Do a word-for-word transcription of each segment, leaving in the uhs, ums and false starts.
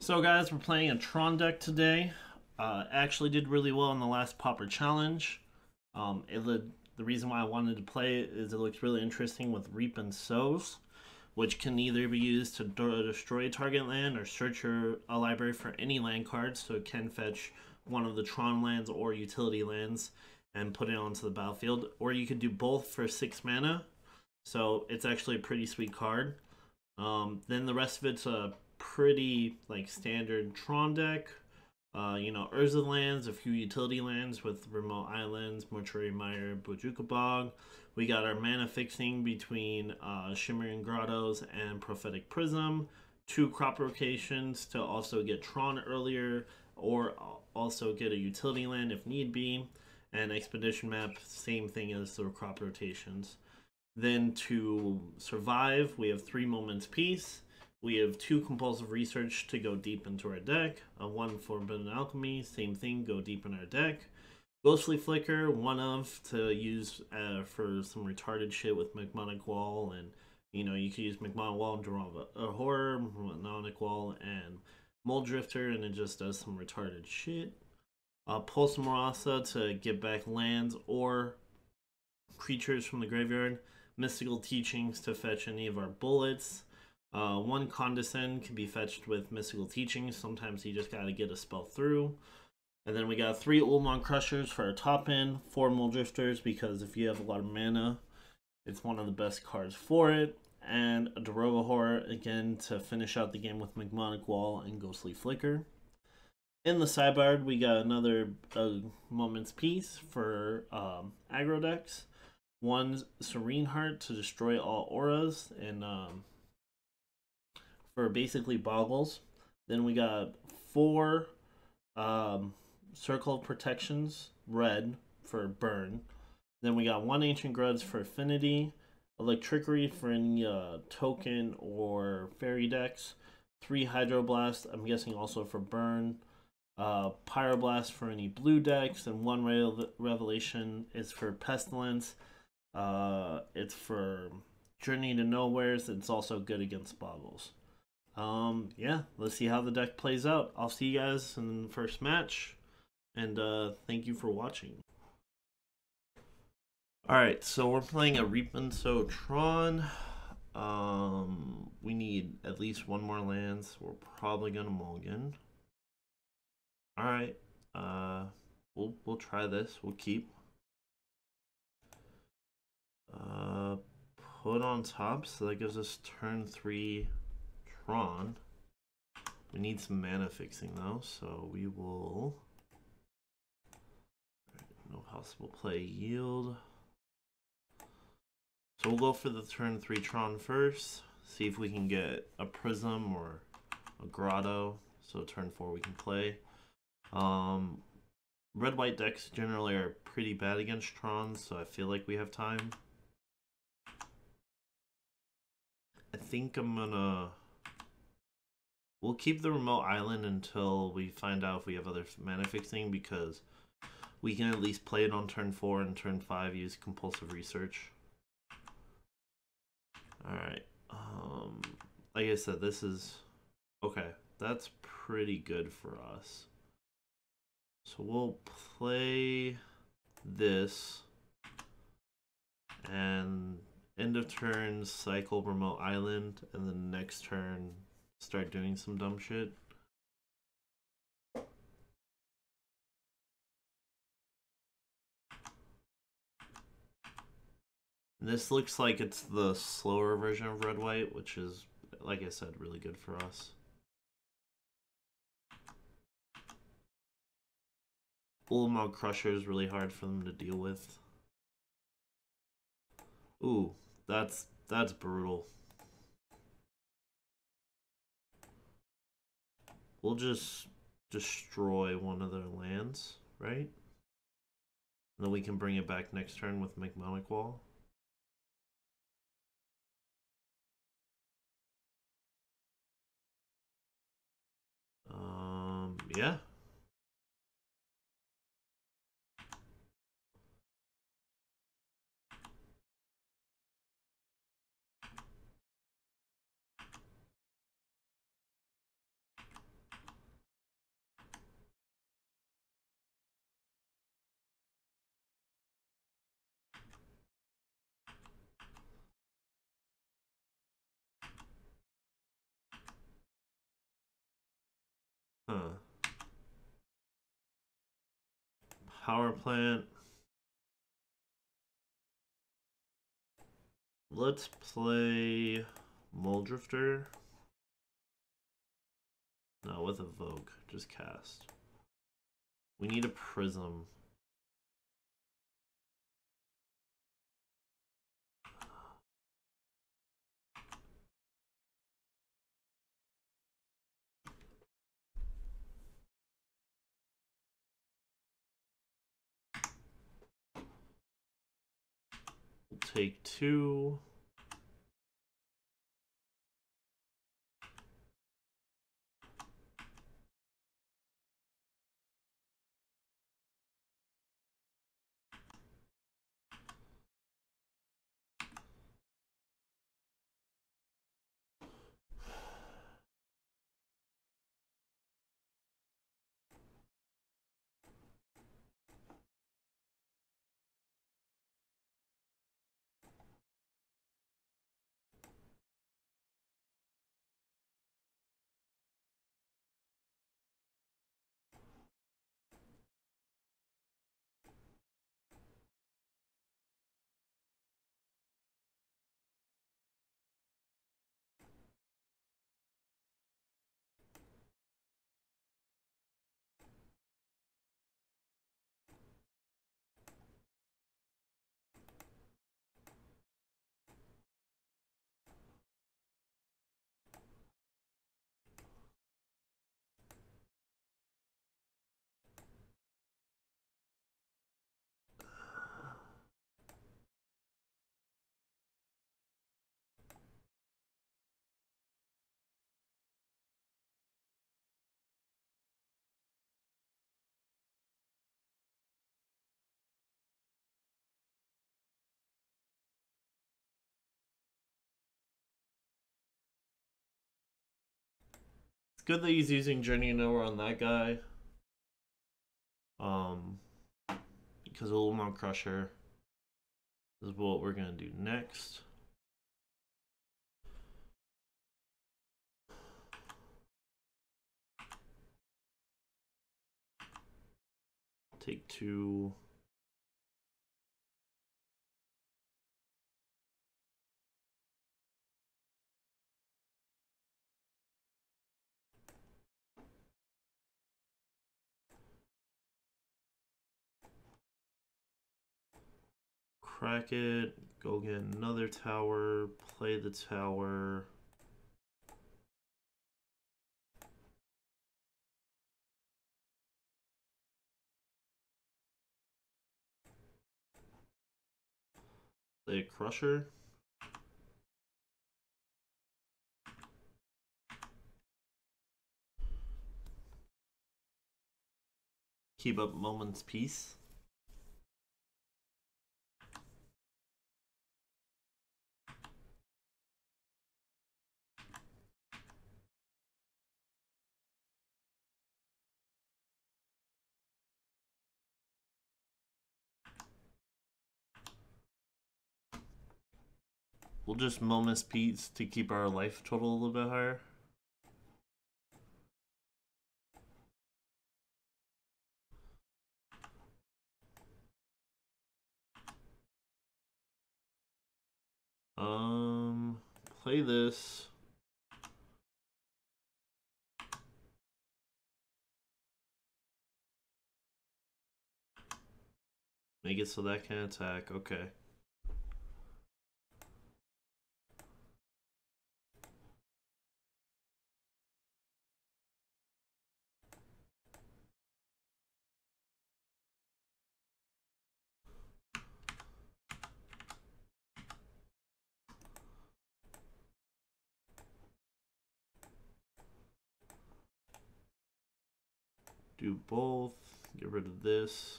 So guys, we're playing a Tron deck today. Uh, actually did really well in the last Pauper Challenge. Um, it led, the reason why I wanted to play it is it looks really interesting with Reap and Sows, which can either be used to destroy a target land or search your a library for any land cards, so it can fetch one of the Tron lands or utility lands and put it onto the battlefield. Or you could do both for six mana, so it's actually a pretty sweet card. Um, then the rest of it's a pretty like standard Tron deck. Uh, you know, Urza lands, a few utility lands with Remote Islands, Mortuary Mire, Bojuka Bog. We got our mana fixing between uh, Shimmering Grottos and Prophetic Prism. Two crop rotations to also get Tron earlier, or also get a utility land if need be. And Expedition Map, same thing as the crop rotations. Then to survive, we have three Moments Peace. We have two Compulsive Research to go deep into our deck. A one Forbidden Alchemy, same thing, go deep in our deck. Ghostly Flicker, one of to use uh, for some retarded shit with Magmonic Wall, and you know you can use Magmonic Wall, draw a Horror, Magmonic Wall, and Mold Drifter, and it just does some retarded shit. Uh, Pulse Marasa to get back lands or creatures from the graveyard. Mystical Teachings to fetch any of our bullets. Uh, one Condescend can be fetched with Mystical Teachings. Sometimes you just gotta get a spell through. And then we got three Ulamog Crushers for our top end. Four Mold Drifters because if you have a lot of mana, it's one of the best cards for it. And a Daroga Horror again to finish out the game with Magmonic Wall and Ghostly Flicker. In the sideboard, we got another uh, Moment's Peace for um, aggro decks. One Serene Heart to destroy all auras and um, for basically boggles. Then we got four um, Circle of Protections, red for burn. Then we got one Ancient Grudge for affinity, Electrickery for any uh, token or fairy decks, three Hydroblast, I'm guessing also for burn, uh, Pyroblast for any blue decks, and one Re Revelation is for Pestilence. Uh, it's for Journey to Nowheres. It's also good against boggles. Um, yeah, let's see how the deck plays out. I'll see you guys in the first match, and uh, thank you for watching. Alright, so we're playing a Reap and Sow Tron. Um, we need at least one more land, so we're probably gonna mulligan. Alright, uh, we'll, we'll try this. We'll keep. Uh, put on top, so that gives us turn three Tron. We need some mana fixing though, so we will. No possible play yield. So we'll go for the turn three Tron first. See if we can get a Prism or a Grotto. So turn four we can play. Um, Red-white decks generally are pretty bad against Trons, so I feel like we have time. I think I'm gonna... We'll keep the Remote Island until we find out if we have other mana fixing, because we can at least play it on turn four and turn five use Compulsive Research. Alright. Um, like I said, this is... Okay, that's pretty good for us. So we'll play this, and end of turn cycle Remote Island, and then next turn start doing some dumb shit. And this looks like it's the slower version of red white, which is, like I said, really good for us. Ulamog Crusher is really hard for them to deal with. Ooh, that's that's brutal. We'll just destroy one of their lands, right? And then we can bring it back next turn with Magmonic Wall. Um, yeah. power plant. Let's play Muldrifter. No, with Evoke. Just cast. We need a Prism. We'll take two. Good that he's using Journey Nowhere on that guy. Um, because Ulamog Crusher is what we're gonna do next. Take two. Crack it, go get another tower, play the tower. Play a Crusher. Keep up Moment's Peace. We'll just Moment's Peace to keep our life total a little bit higher. Um, play this. Make it so that can attack. Okay. Do both. Get rid of this.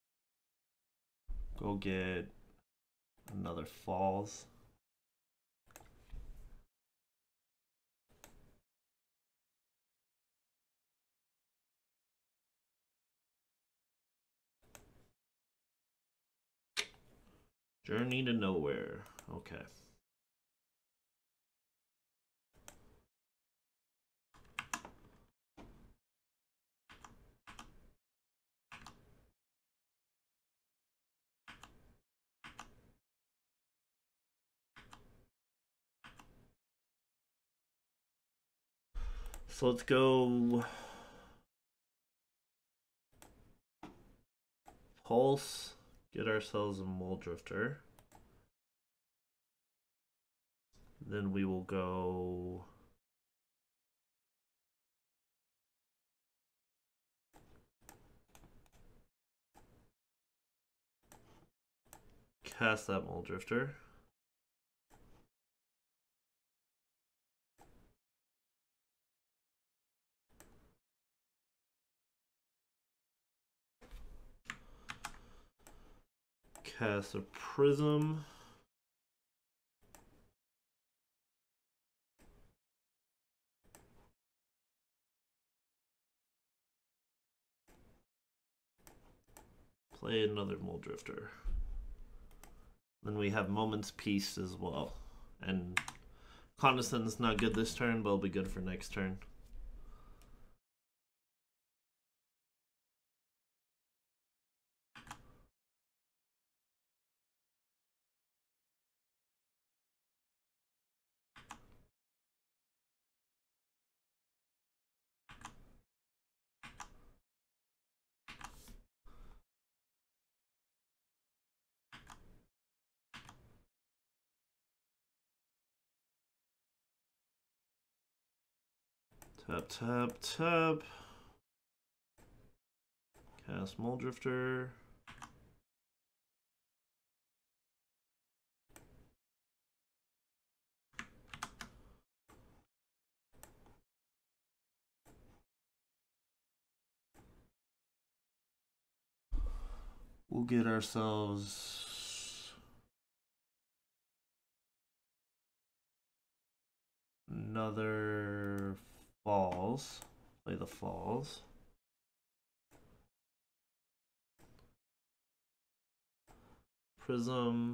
Go get another Falls. Journey to Nowhere. Okay. So let's go Pulse, get ourselves a Muldrifter. Then we will go cast that Muldrifter. Cast a Prism. Play another Muldrifter. Then we have Moment's Peace as well. And Condescend's not good this turn, but it'll be good for next turn. Tap, tap, tap. Cast Muldrifter. We'll get ourselves another Falls. Play the Falls. Prism.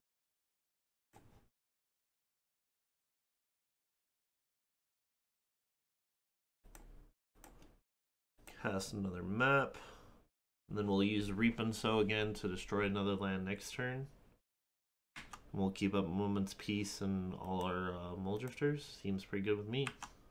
Cast another map. And then we'll use Reap and Sow again to destroy another land next turn. And we'll keep up Moment's Peace and all our uh, Muldrifters. Seems pretty good with me.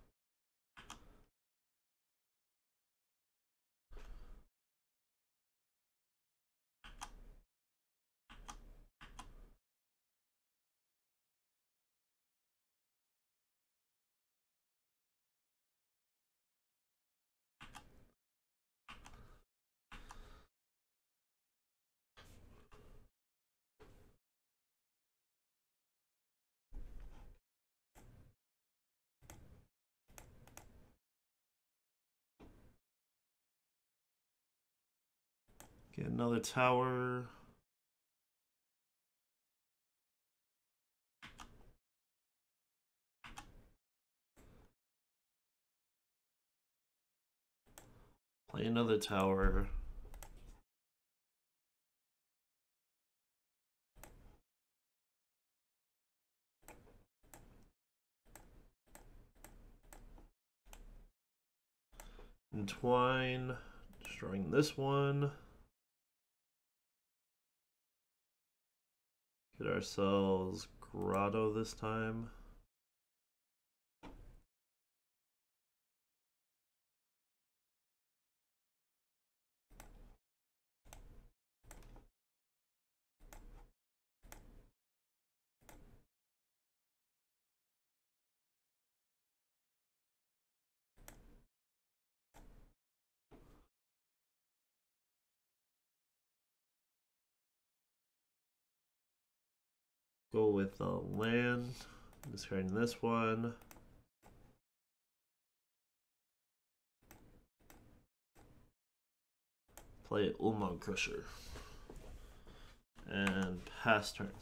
Get another tower. Play another tower. Entwine. Destroying this one. Get ourselves Grotto this time. Go with the land, discarding this one. Play Ulamog Crusher. And pass turn.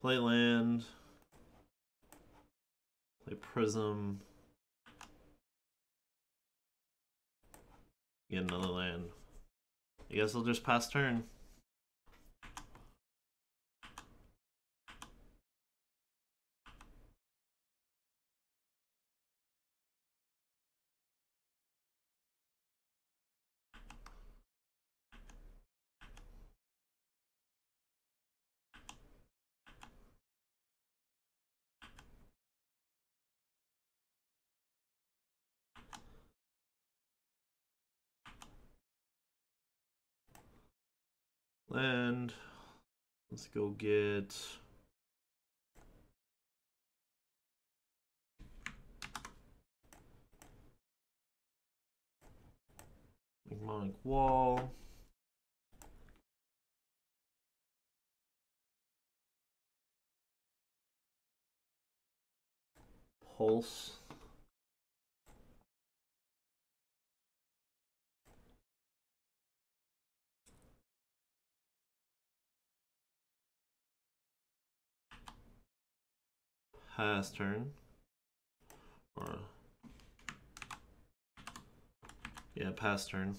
Play land. Play Prism. Get another land. I guess I'll just pass turn. Land. Let's go get Mnemonic Wall. Pulse. Pass turn. Or yeah, pass turn.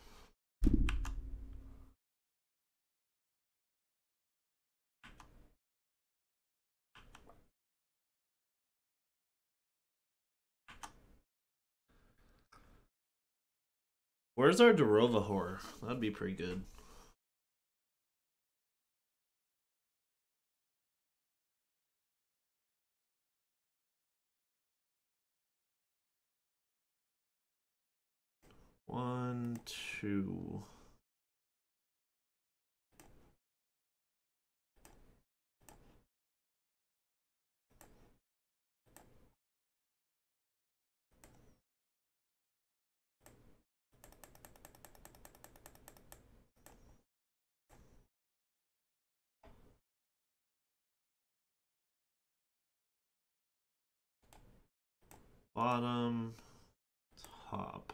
Where's our Darovahor? That'd be pretty good. One, two. Bottom, top.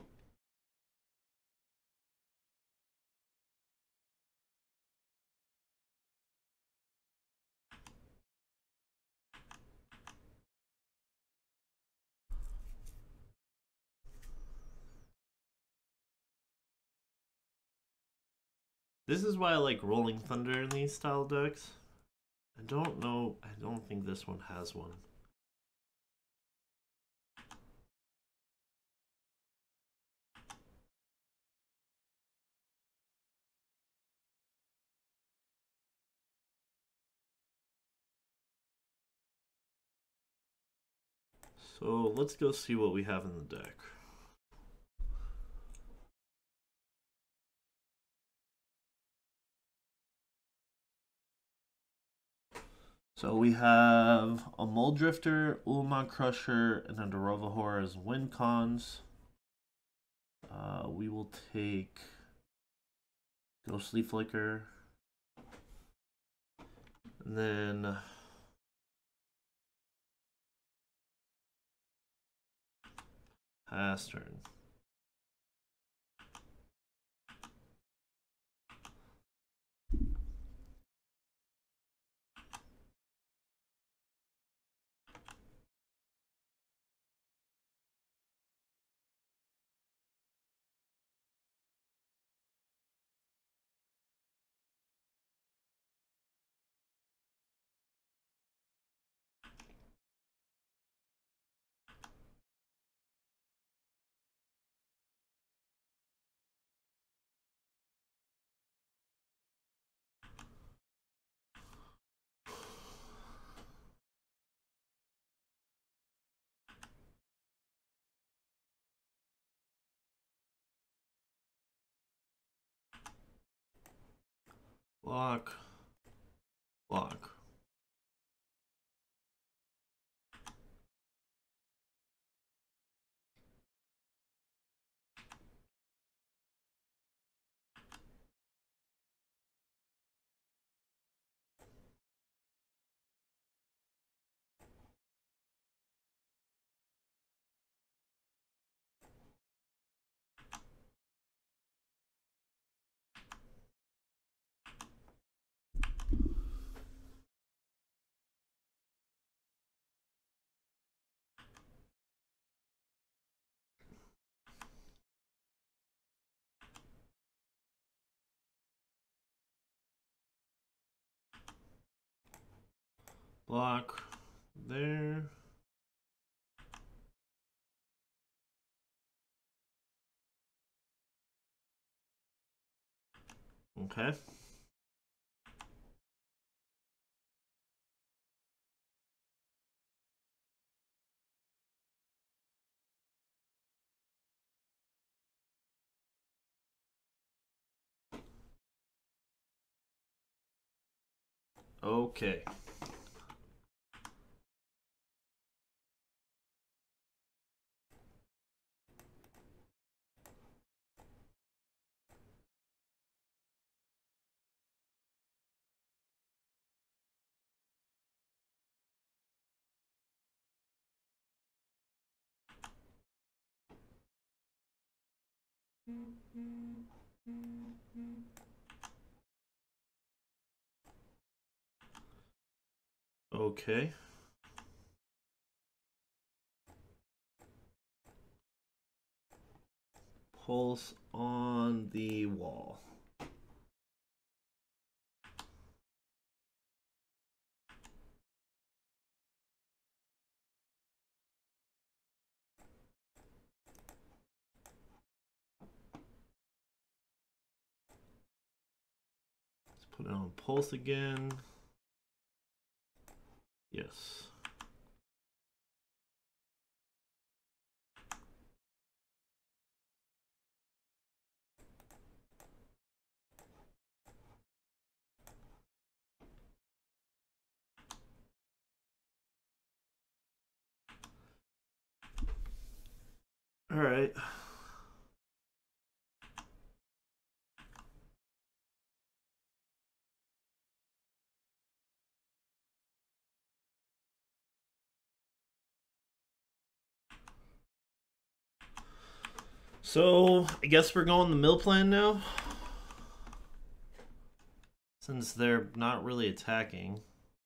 This is why I like Rolling Thunder in these style decks. I don't know, I don't think this one has one. So let's go see what we have in the deck. So we have a Muldrifter, Ulamog Crusher, and a Darovahor as win cons. Uh, we will take Ghostly Flicker. And then pass turn. Block. Block. Block there. Okay. Okay. Okay. Pulse on the wall. Let's put it on pulse again. Yes. All right. So I guess we're going the mill plan now, since they're not really attacking.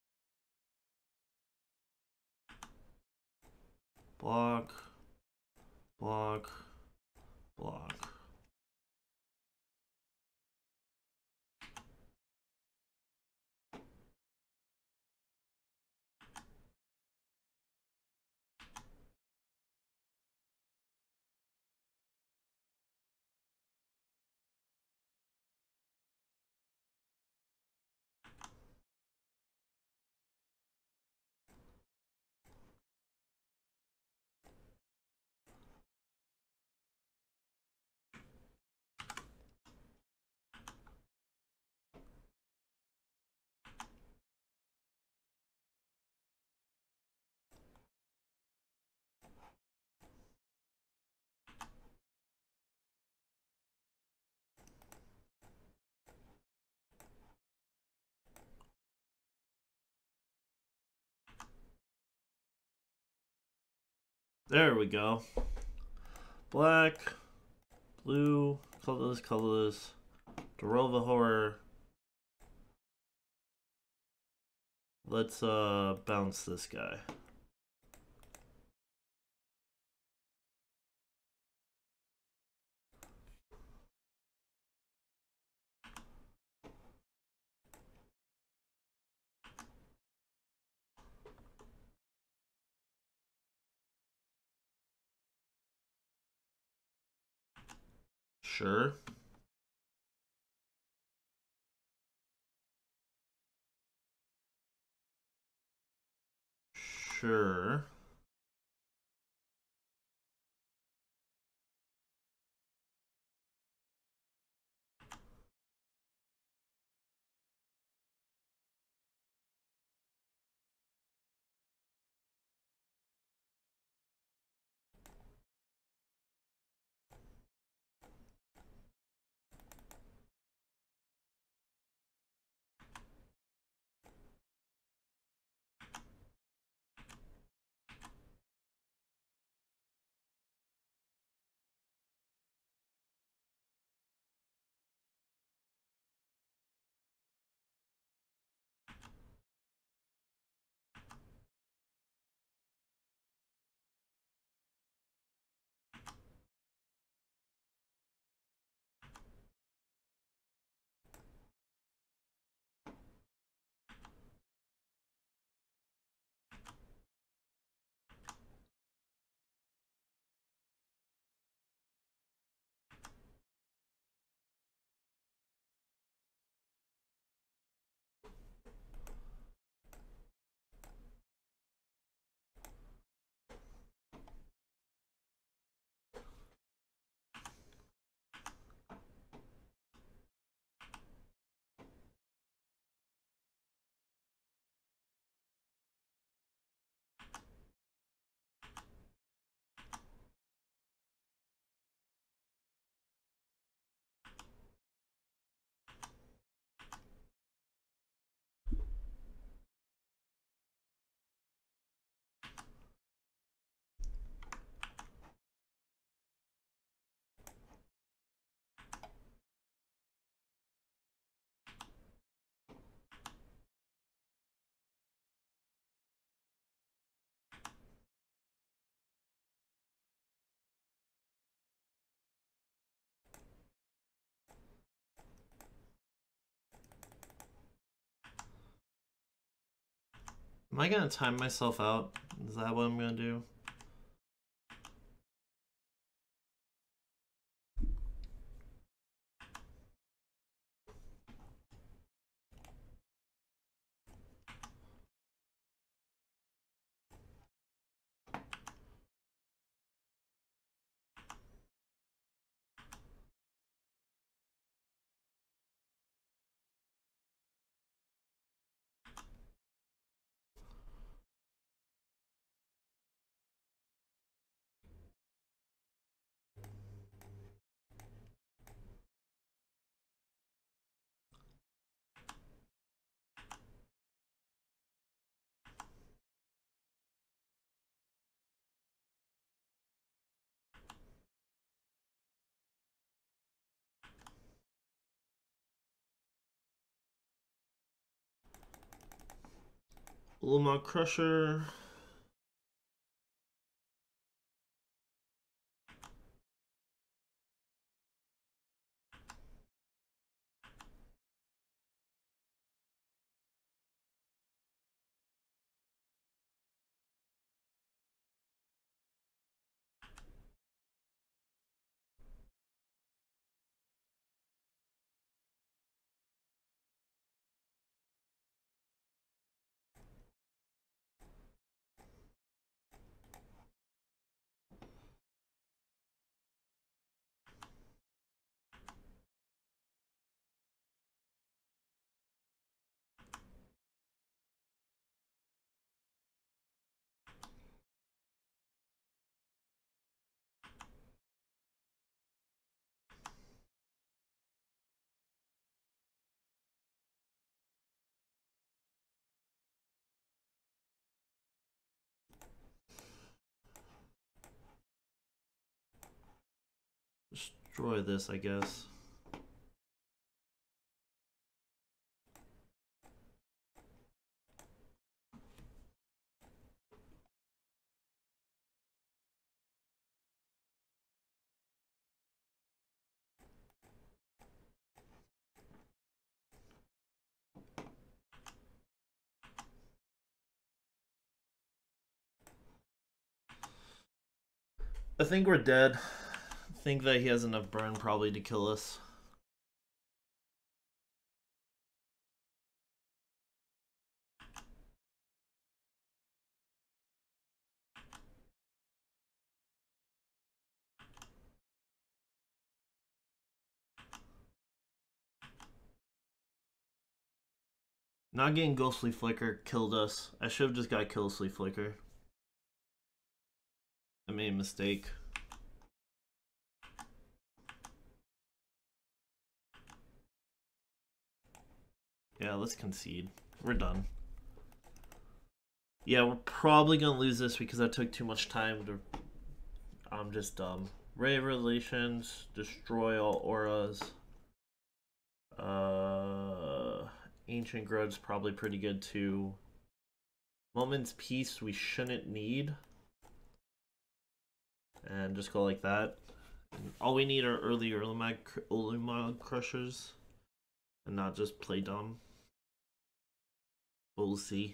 Block, block, block. There we go. Black, blue, colorless, colorless, Darova Horror. Let's uh bounce this guy. Sure. Sure. Am I gonna time myself out? Is that what I'm gonna do? Ulamog Crusher. Destroy this, I guess. I think we're dead. I think that he has enough burn probably to kill us. Not getting Ghostly Flicker killed us. I should have just got Ghostly Flicker. I made a mistake. Yeah, let's concede. We're done. Yeah, we're probably gonna lose this because I took too much time to... I'm just dumb. Ray of Relations, destroy all auras. Uh, Ancient Grudge's probably pretty good too. Moment's Peace we shouldn't need. And just go like that. And all we need are early Ulamog, Ulamog Crushers. And not just play dumb. We'll see.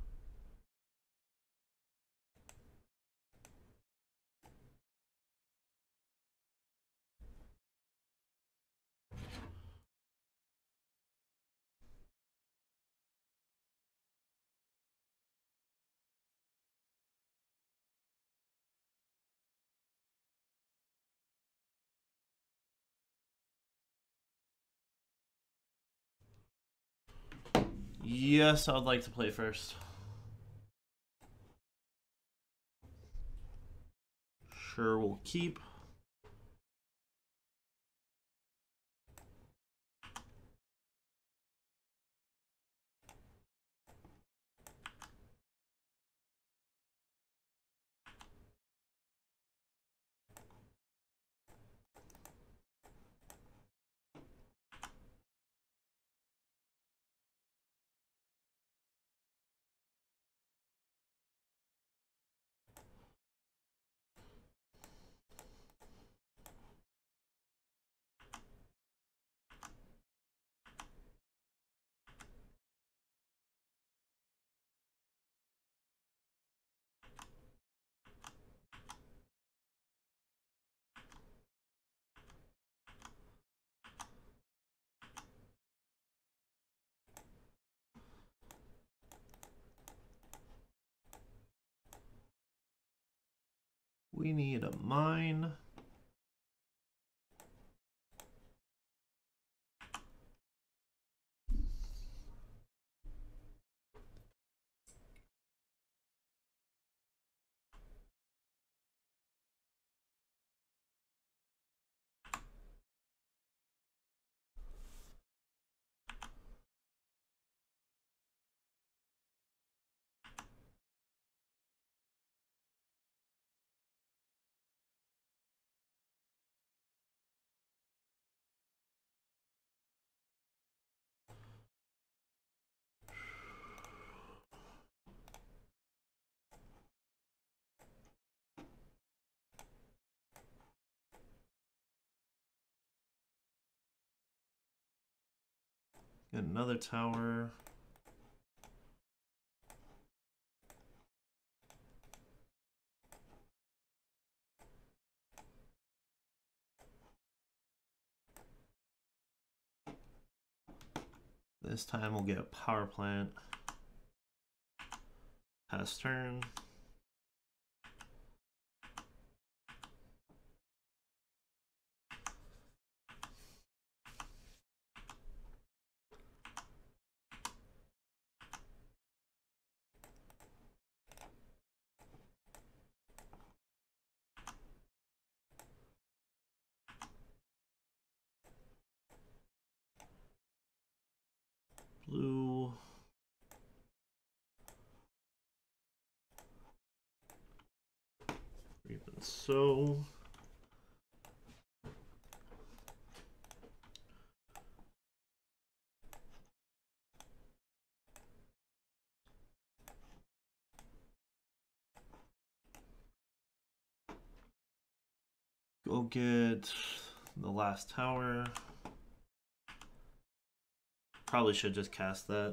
Yes, I would like to play first. Sure, we'll keep. We need a mine. Get another tower. This time we'll get a power plant. Pass turn. Blue. Even so. Go get the last tower. Probably should just cast that.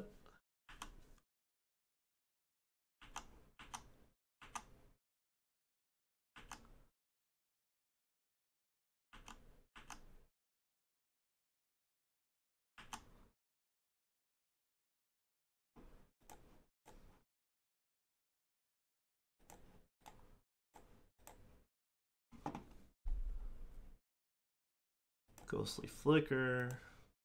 Ghostly Flicker.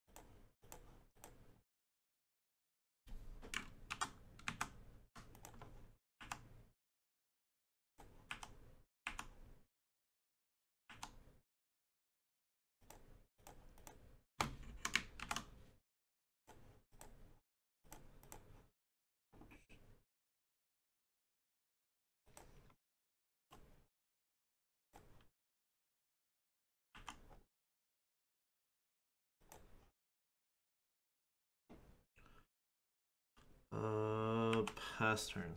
Uh, pass turn.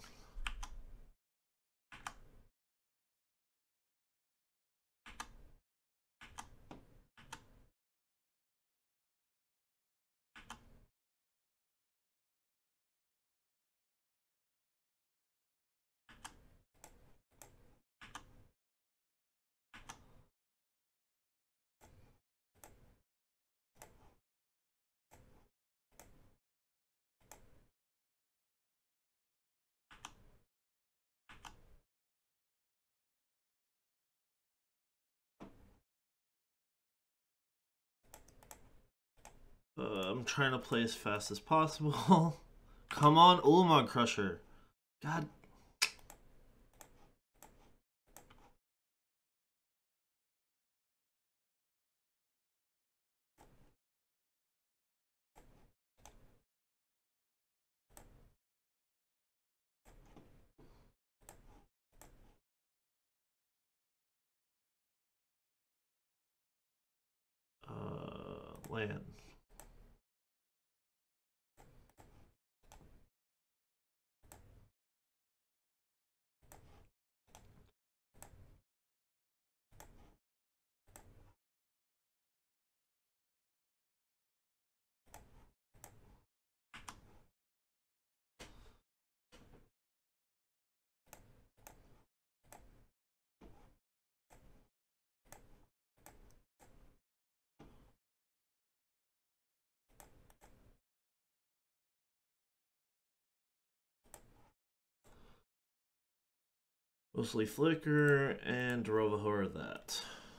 Uh, I'm trying to play as fast as possible. Come on, Ulamog Crusher. God. Uh, land. Ghostly Flicker and Drovahor that.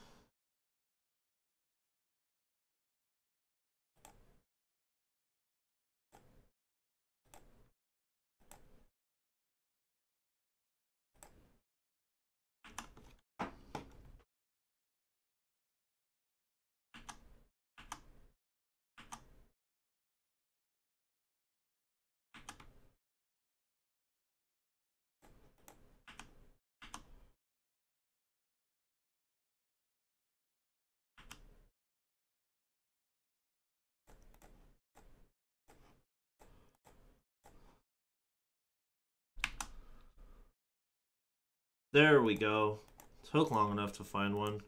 There we go. Took long enough to find one.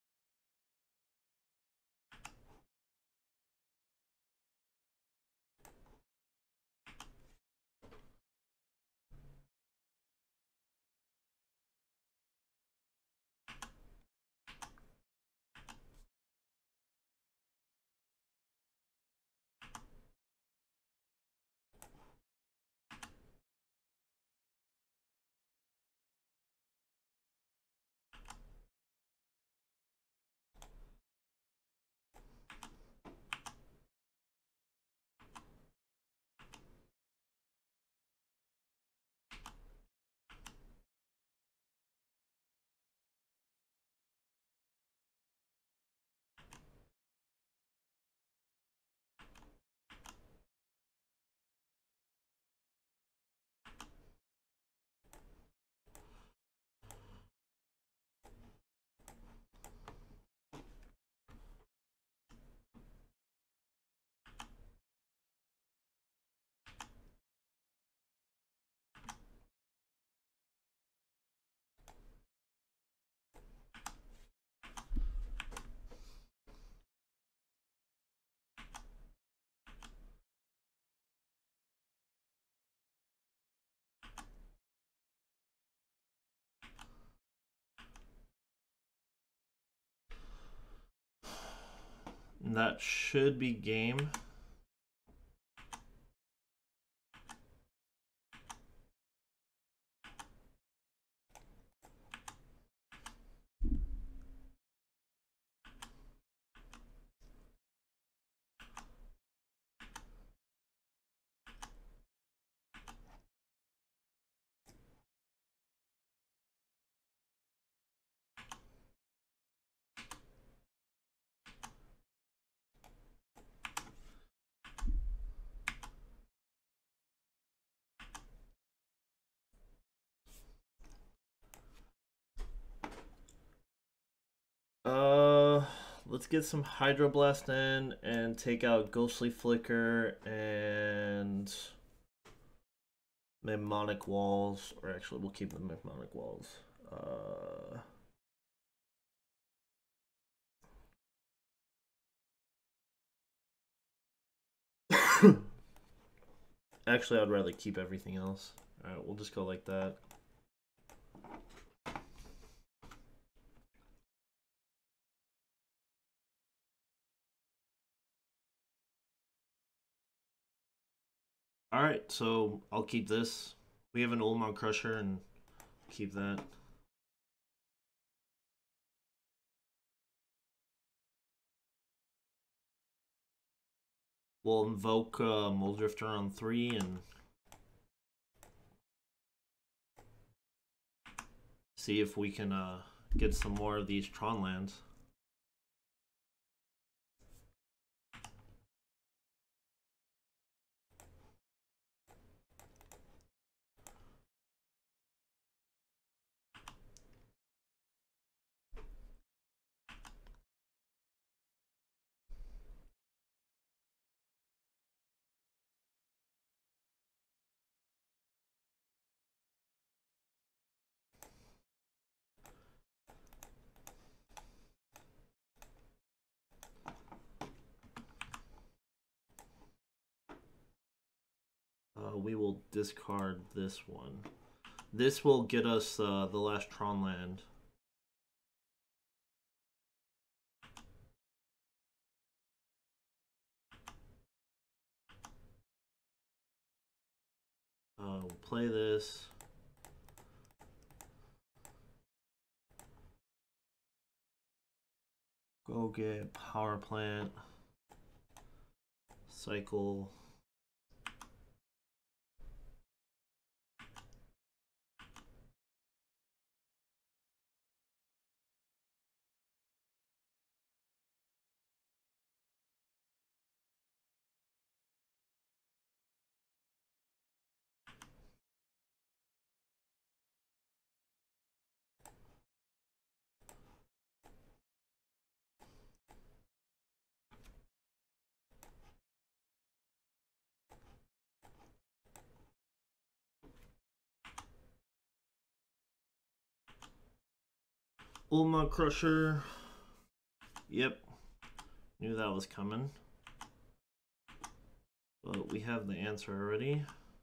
And that should be game. Uh, let's get some Hydroblast in and take out Ghostly Flicker and Mnemonic Walls. Or actually, we'll keep the Mnemonic Walls. Uh, actually, I'd rather keep everything else. Alright, we'll just go like that. Alright, so I'll keep this. We have an Ulamog Crusher and keep that. We'll invoke uh, Muldrifter on three and see if we can uh, get some more of these Tron lands. Uh, we will discard this one. This will get us uh, the last Tron land. Uh, we'll play this. Go get power plant. Cycle. Ulma Crusher. Yep. Knew that was coming. But we have the answer already.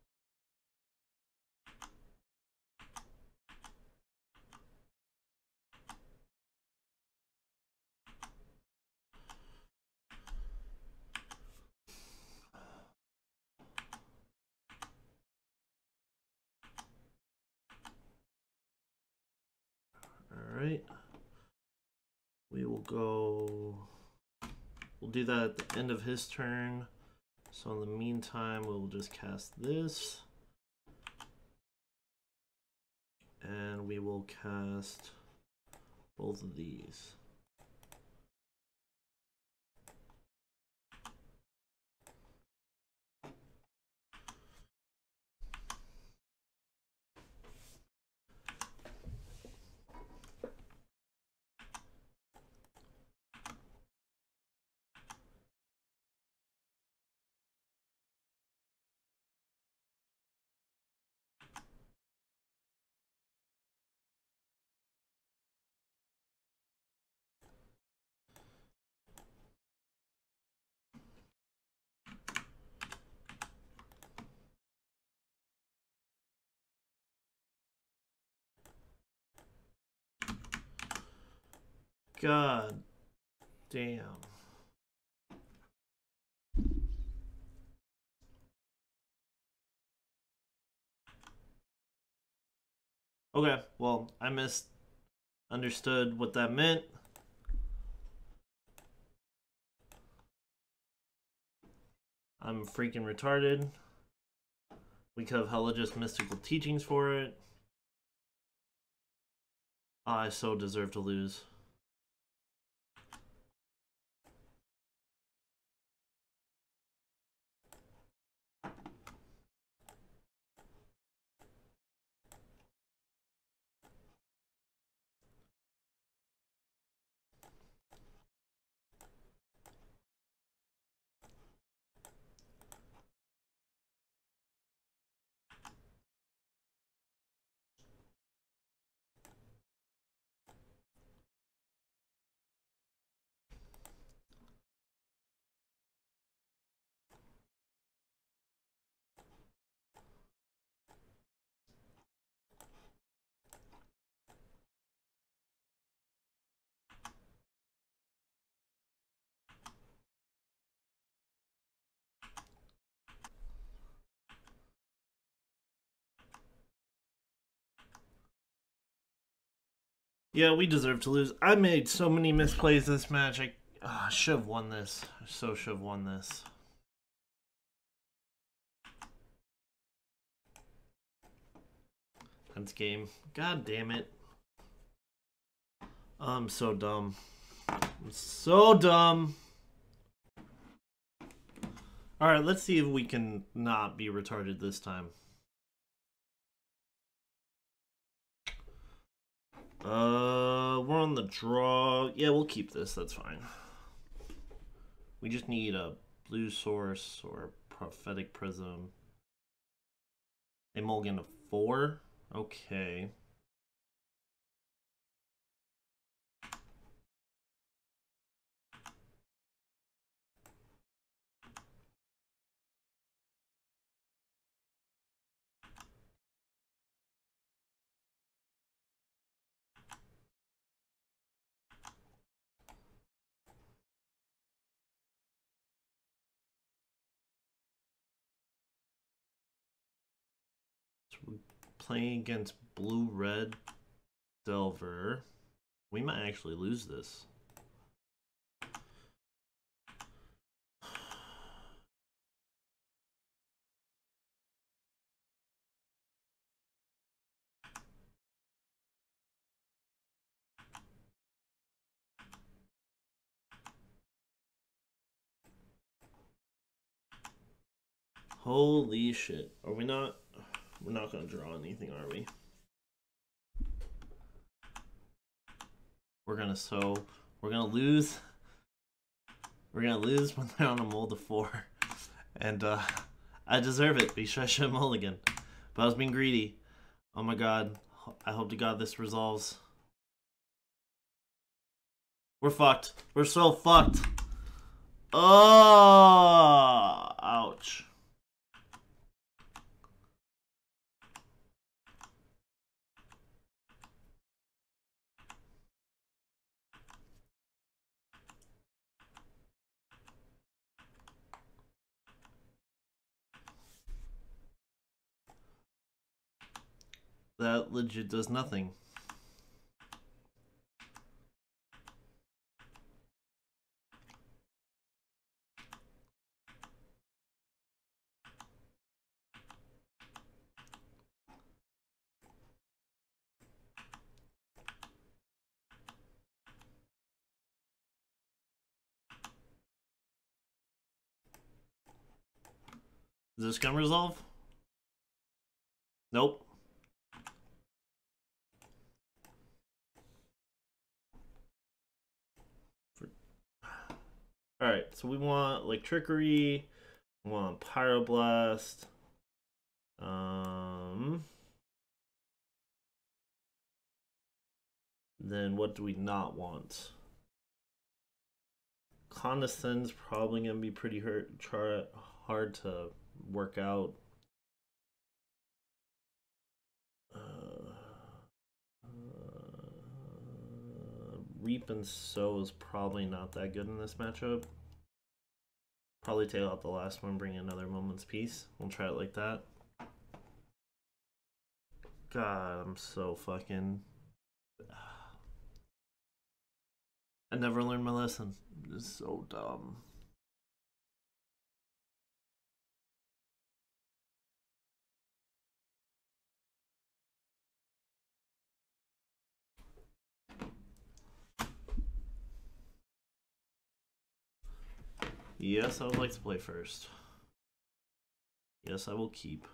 Alright. We will go... We'll do that at the end of his turn. So in the meantime, we'll just cast this. And we will cast both of these. God damn. Okay, well, I misunderstood what that meant. I'm freaking retarded. We could have hella just mystical teachings for it. I so deserve to lose. Yeah, we deserve to lose. I made so many misplays this match. I uh, should have won this. I so should have won this. That's game. God damn it. I'm so dumb. I'm so dumb. Alright, let's see if we can not be retarded this time. Uh, we're on the draw. Yeah, we'll keep this. That's fine. We just need a blue source or a prophetic prism. A mulligan of four? Okay. So we're playing against blue-red Delver. We might actually lose this. Holy shit. Are we not? We're not going to draw anything, are we? We're going to sow. We're going to lose. We're going to lose when they're on a mold of four. And uh, I deserve it because I should mulligan. But I was being greedy. Oh my god. I hope to god this resolves. We're fucked. We're so fucked. Oh, ouch. That legit does nothing. Is this gonna resolve? Nope. Alright, so we want like Trickery, we want Pyroblast. Um then what do we not want? Condescend's probably gonna be pretty hard, hard to work out. Uh, uh, Reap and Sow is probably not that good in this matchup. Probably take out the last one, bring another Moment's Peace. We'll try it like that. God, I'm so fucking... I never learned my lesson. This is so dumb. Yes, I would like to play first. Yes, I will keep.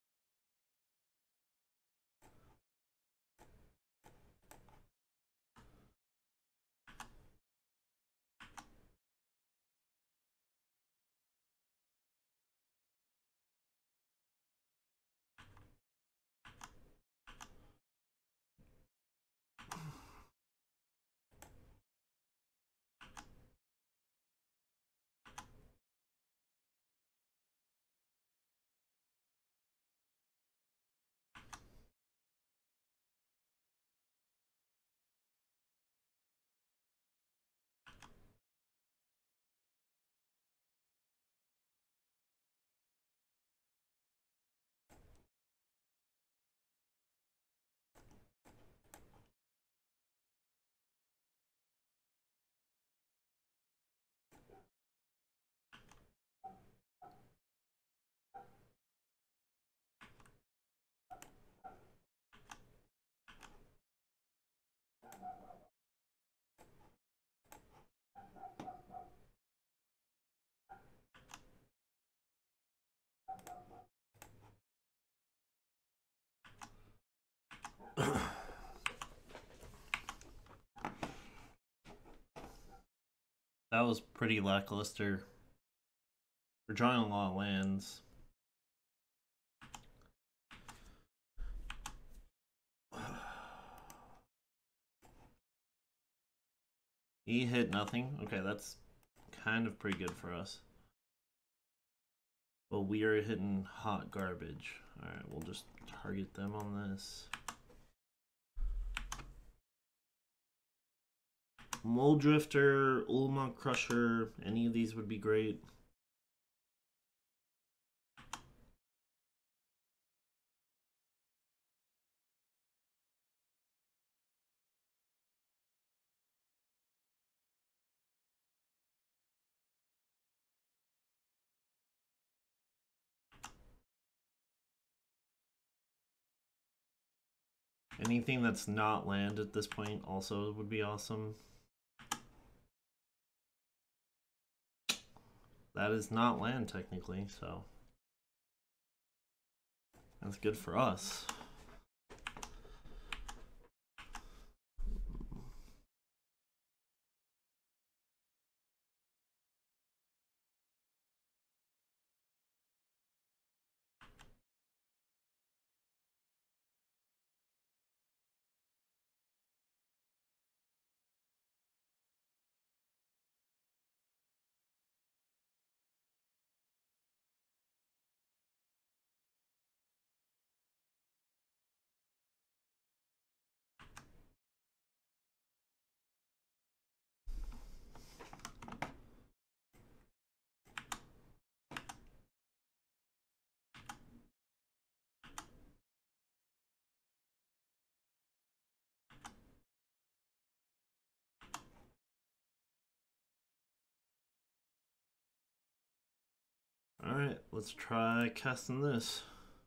That was pretty lackluster. We're drawing a lot of lands. He hit nothing. Okay, that's kind of pretty good for us. But we are hitting hot garbage. Alright, we'll just target them on this. Mulldrifter, Ulamog Crusher, any of these would be great. Anything that's not land at this point also would be awesome. That is not land technically, so That's good for us. Alright, let's try casting this.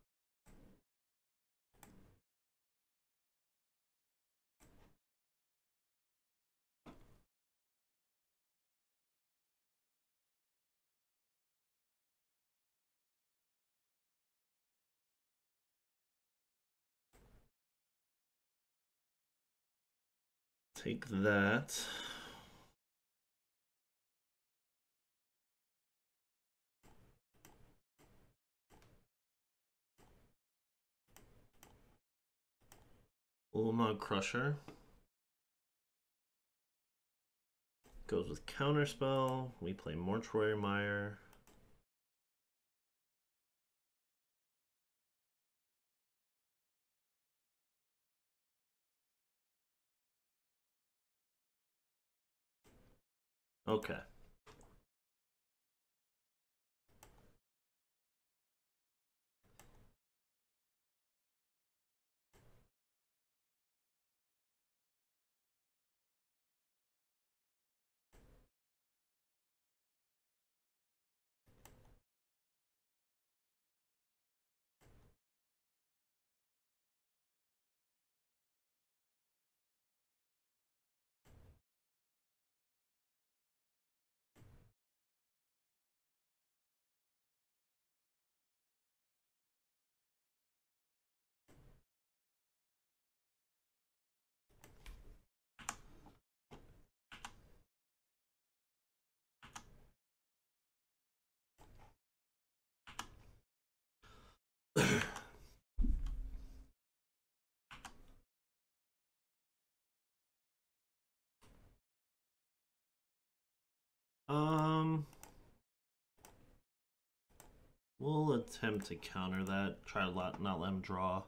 Take that. Ulamog Crusher. Goes with Counterspell. We play Mortuary Mire. Okay. um, we'll attempt to counter that. Try to let, not let him draw.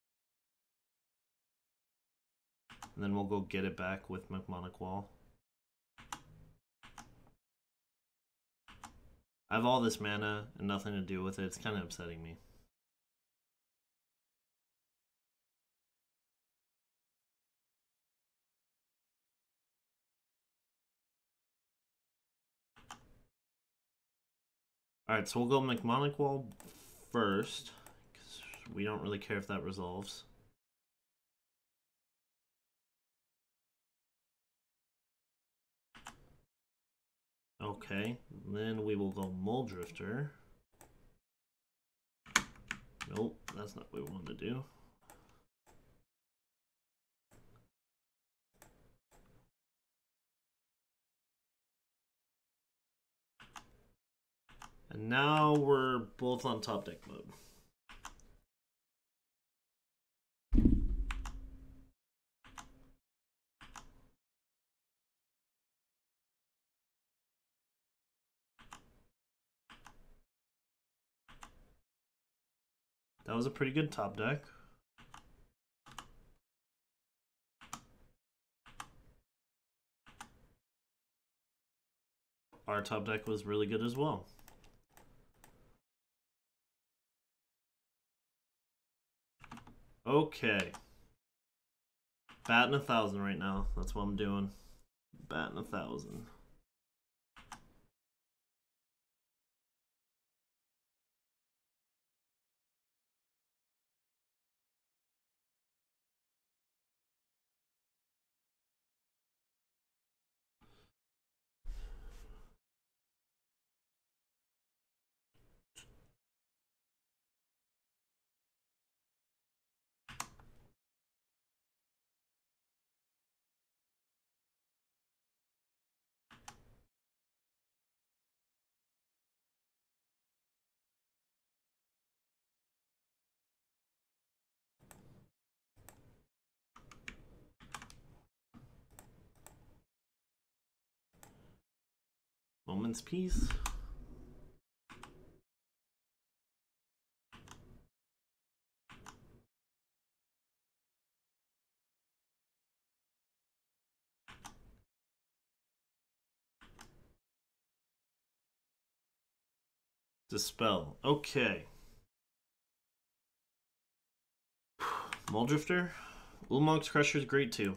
And then we'll go get it back with Mnemonic Wall. I have all this mana and nothing to do with it. It's kind of upsetting me. Alright, so we'll go Mnemonic Wall first, because we don't really care if that resolves. Okay, then we will go Muldrifter. Nope, that's not what we wanted to do. And now we're both on top deck mode. That was a pretty good top deck. Our top deck was really good as well. Okay. Batting a thousand right now. That's what I'm doing. Batting a thousand. Moments piece. Dispel. Okay. Muldrifter. Ulamog's Crusher is great too.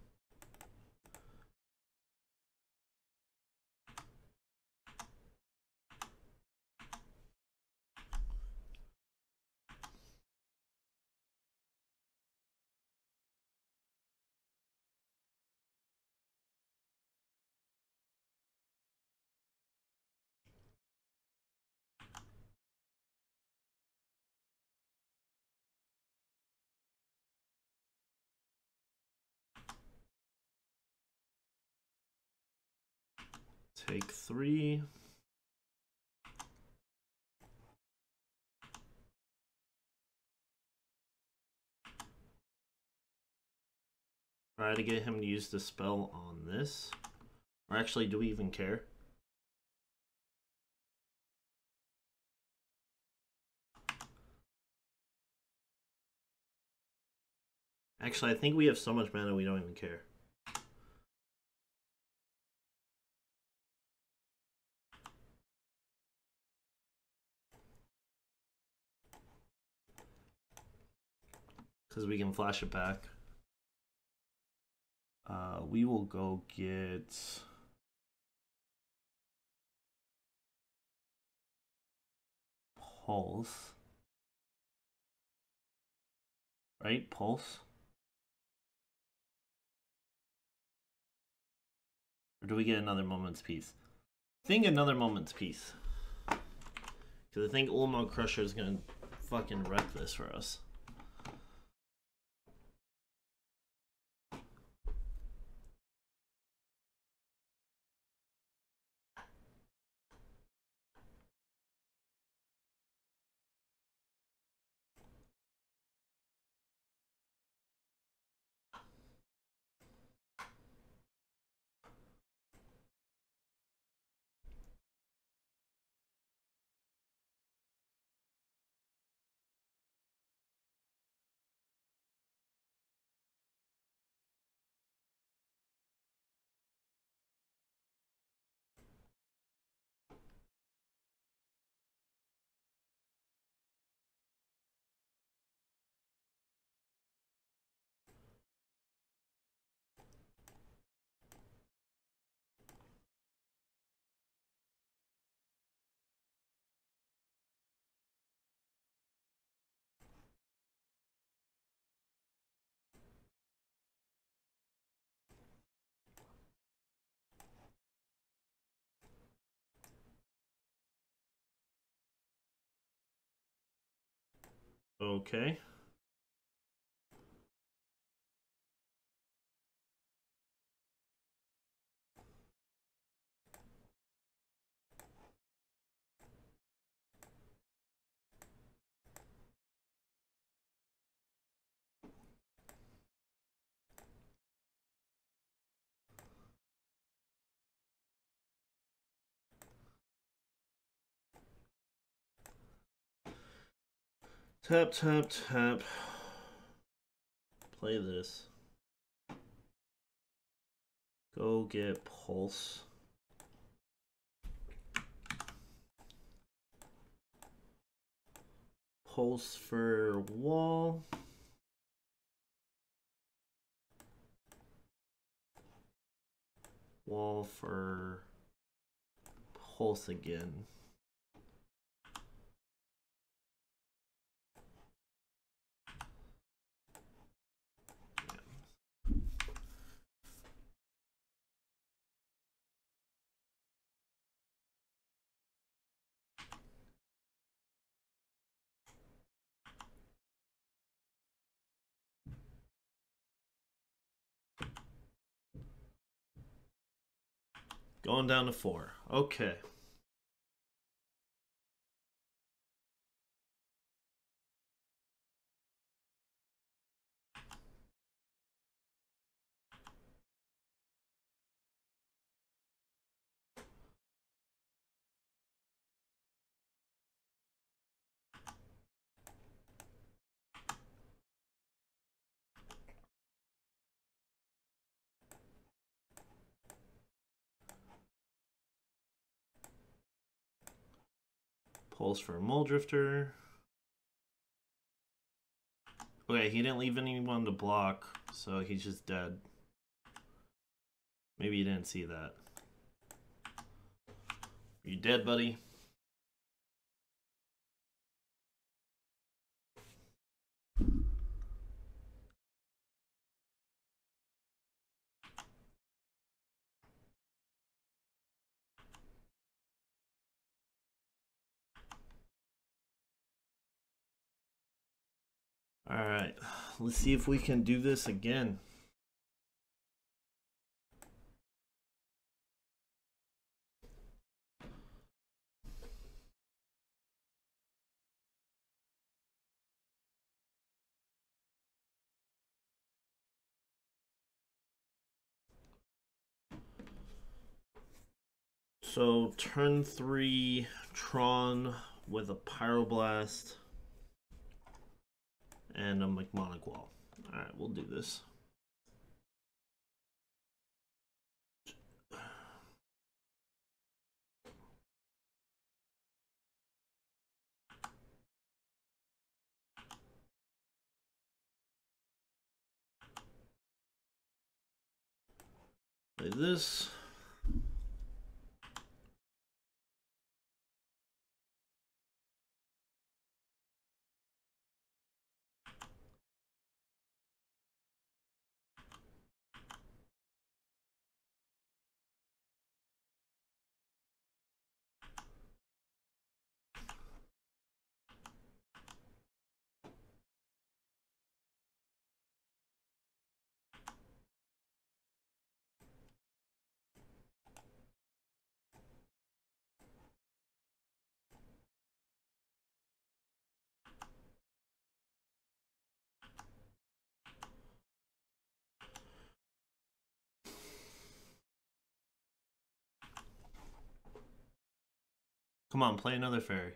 Take three. Try to get him to use the spell on this. Or actually, do we even care? Actually, I think we have so much mana we don't even care. Because we can flash it back. Uh, we will go get... Pulse. Right? Pulse? Or do we get another Moment's Peace? I think another Moment's Peace. Because I think Ulamog Crusher is going to fucking wreck this for us. Okay. Tap, tap, tap. Play this. Go get Pulse. Pulse for wall. Wall for Pulse again. Going down to four. Okay. Pulse for Muldrifter. Okay, he didn't leave anyone to block, so he's just dead. Maybe you didn't see that. You dead, buddy? Alright, let's see if we can do this again. So turn three, Tron with a Pyroblast and a Magmonic Wall. Alright, we'll do this. Play this. Come on, play another fairy.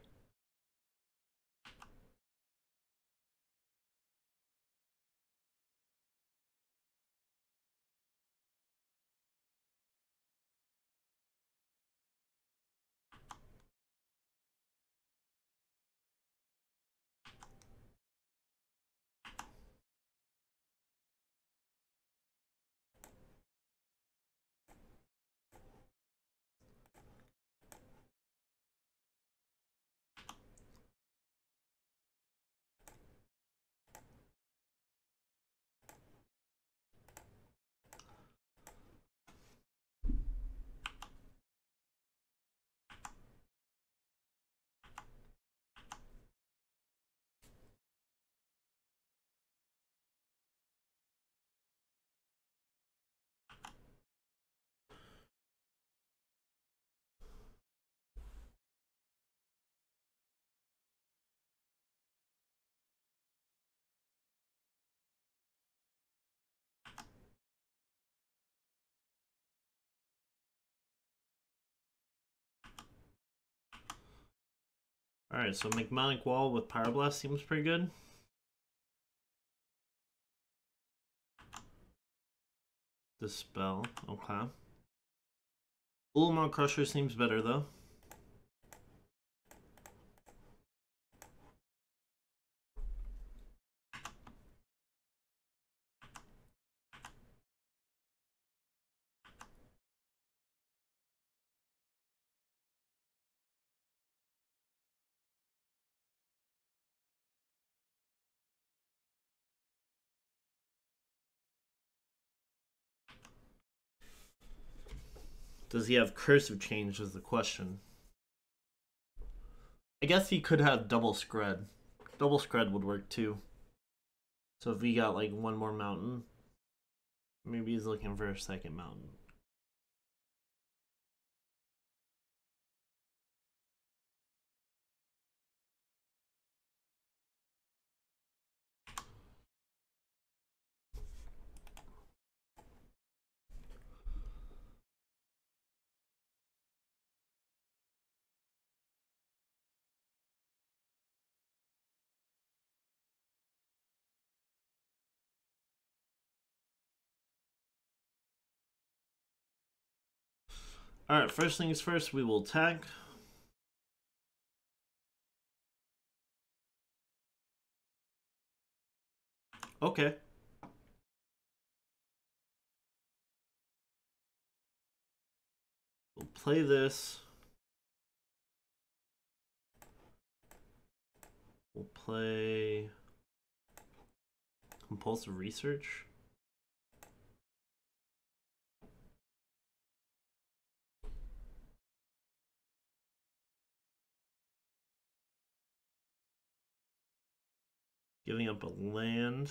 Alright, so Magmonic Wall with Pyroblast seems pretty good. Dispel, okay. Ulamog Crusher seems better though. Does he have Cursive Change is the question. I guess he could have Double Scred. Double Scred would work too. So if he got like one more mountain, maybe he's looking for a second mountain. Alright, first things first, we will tag. Okay. We'll play this. We'll play compulsive research. Giving up a land.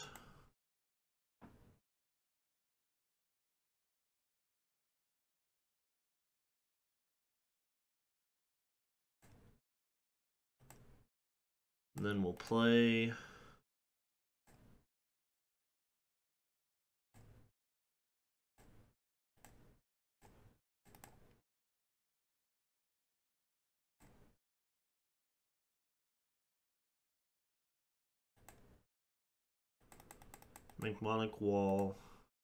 And then we'll play Magmonic Wall.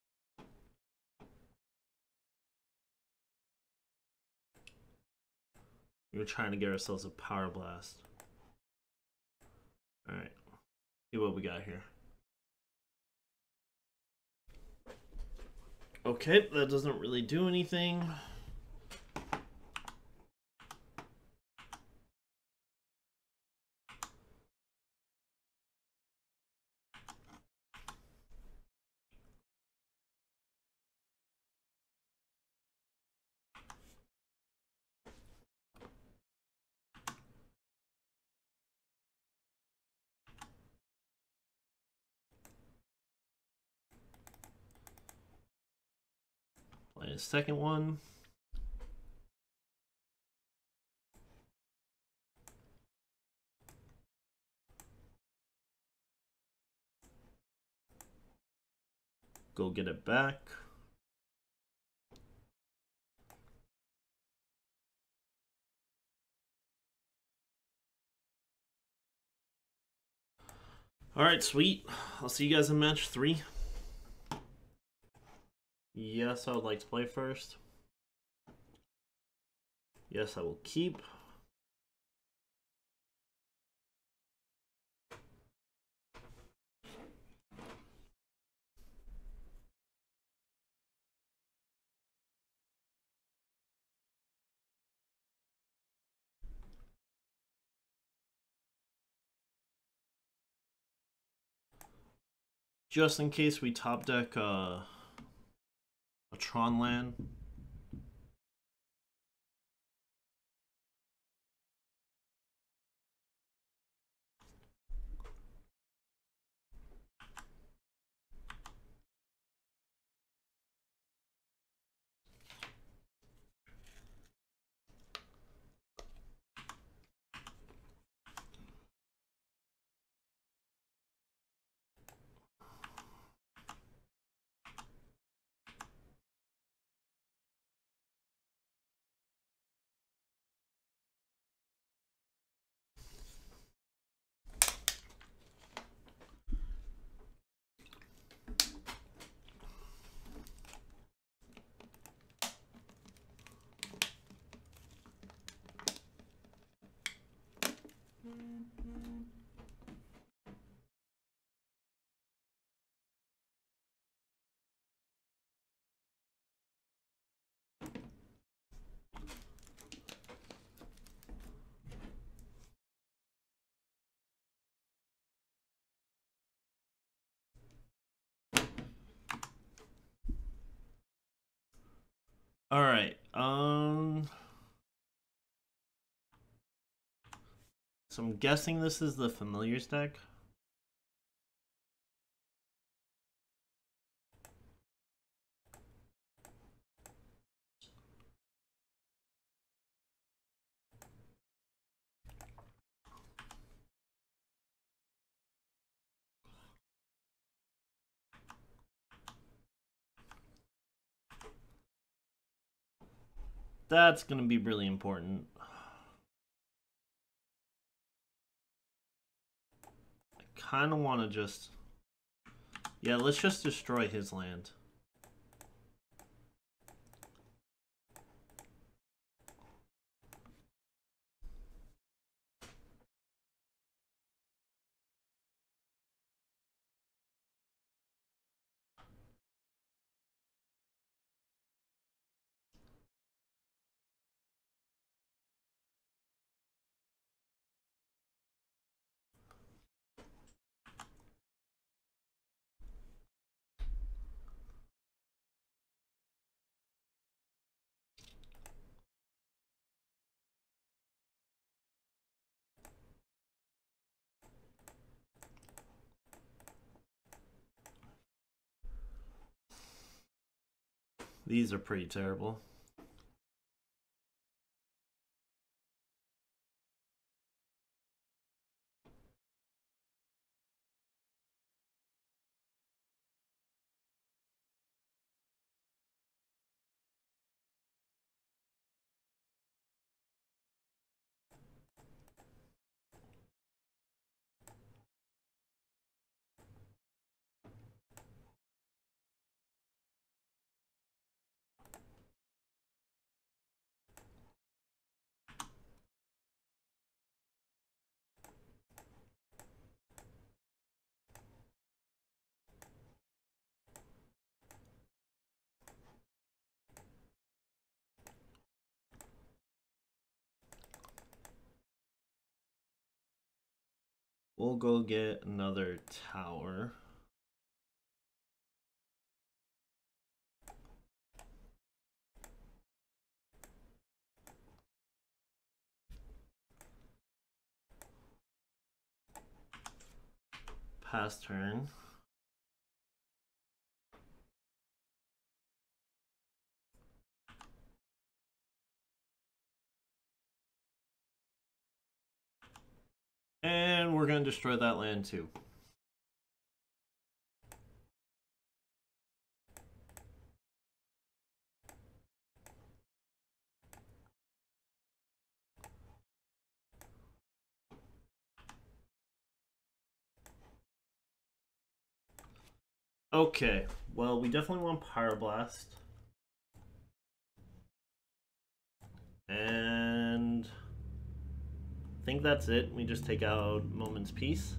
We're trying to get ourselves a Power Blast. Alright. See what we got here. Okay, that doesn't really do anything. Play a second one. Go get it back. Alright, sweet. I'll see you guys in match three. Yes, I would like to play first. Yes, I will keep. Just in case we top deck uh, a Tron land. All right. Um. So I'm guessing this is the Familiars deck. That's gonna be really important. I kind of want to just... Yeah, let's just destroy his land. These are pretty terrible. We'll go get another tower. Pass turn. And we're going to destroy that land too. Okay, well, we definitely want Pyroblast. And I think that's it. We just take out Moment's Peace.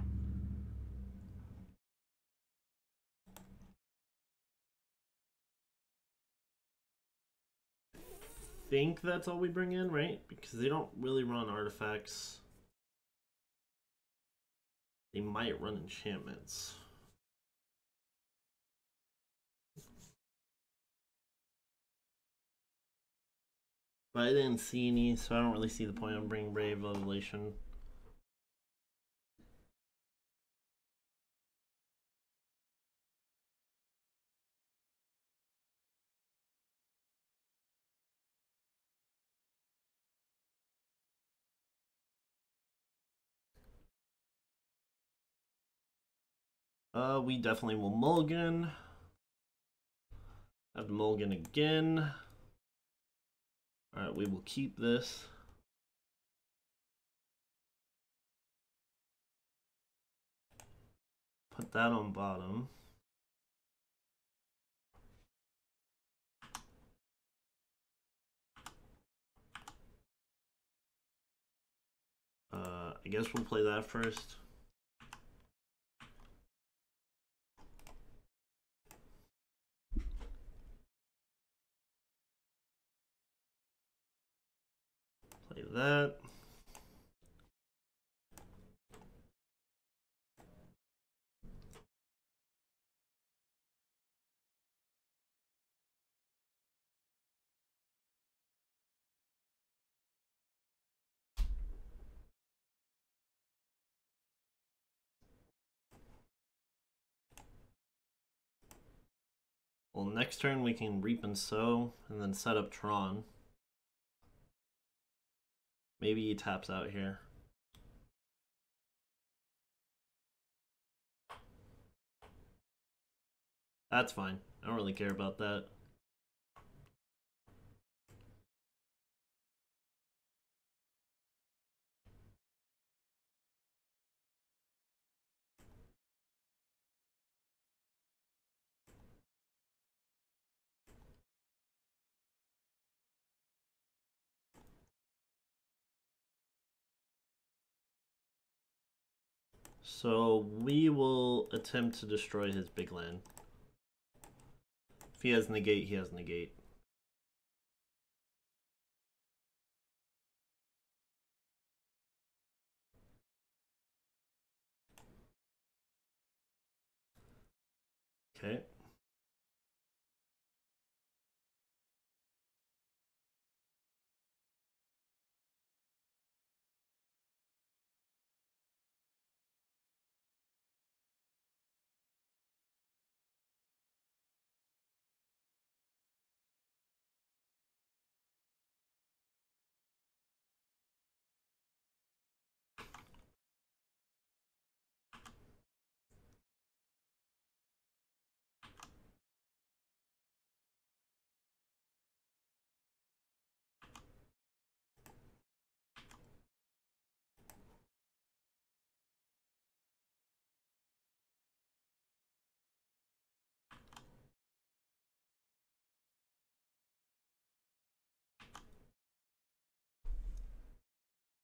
I think that's all we bring in, right? Because they don't really run artifacts. They might run enchantments. But I didn't see any, so I don't really see the point of bringing Brave Revelation. Uh, we definitely will mulligan. Have to mulligan again. Alright, we will keep this. Put that on bottom. Uh, I guess we'll play that first. Play that. Well, next turn we can Reap and Sow, and then set up Tron. Maybe he taps out here. That's fine. I don't really care about that. So we will attempt to destroy his big land. If he has negate, he has negate. Okay.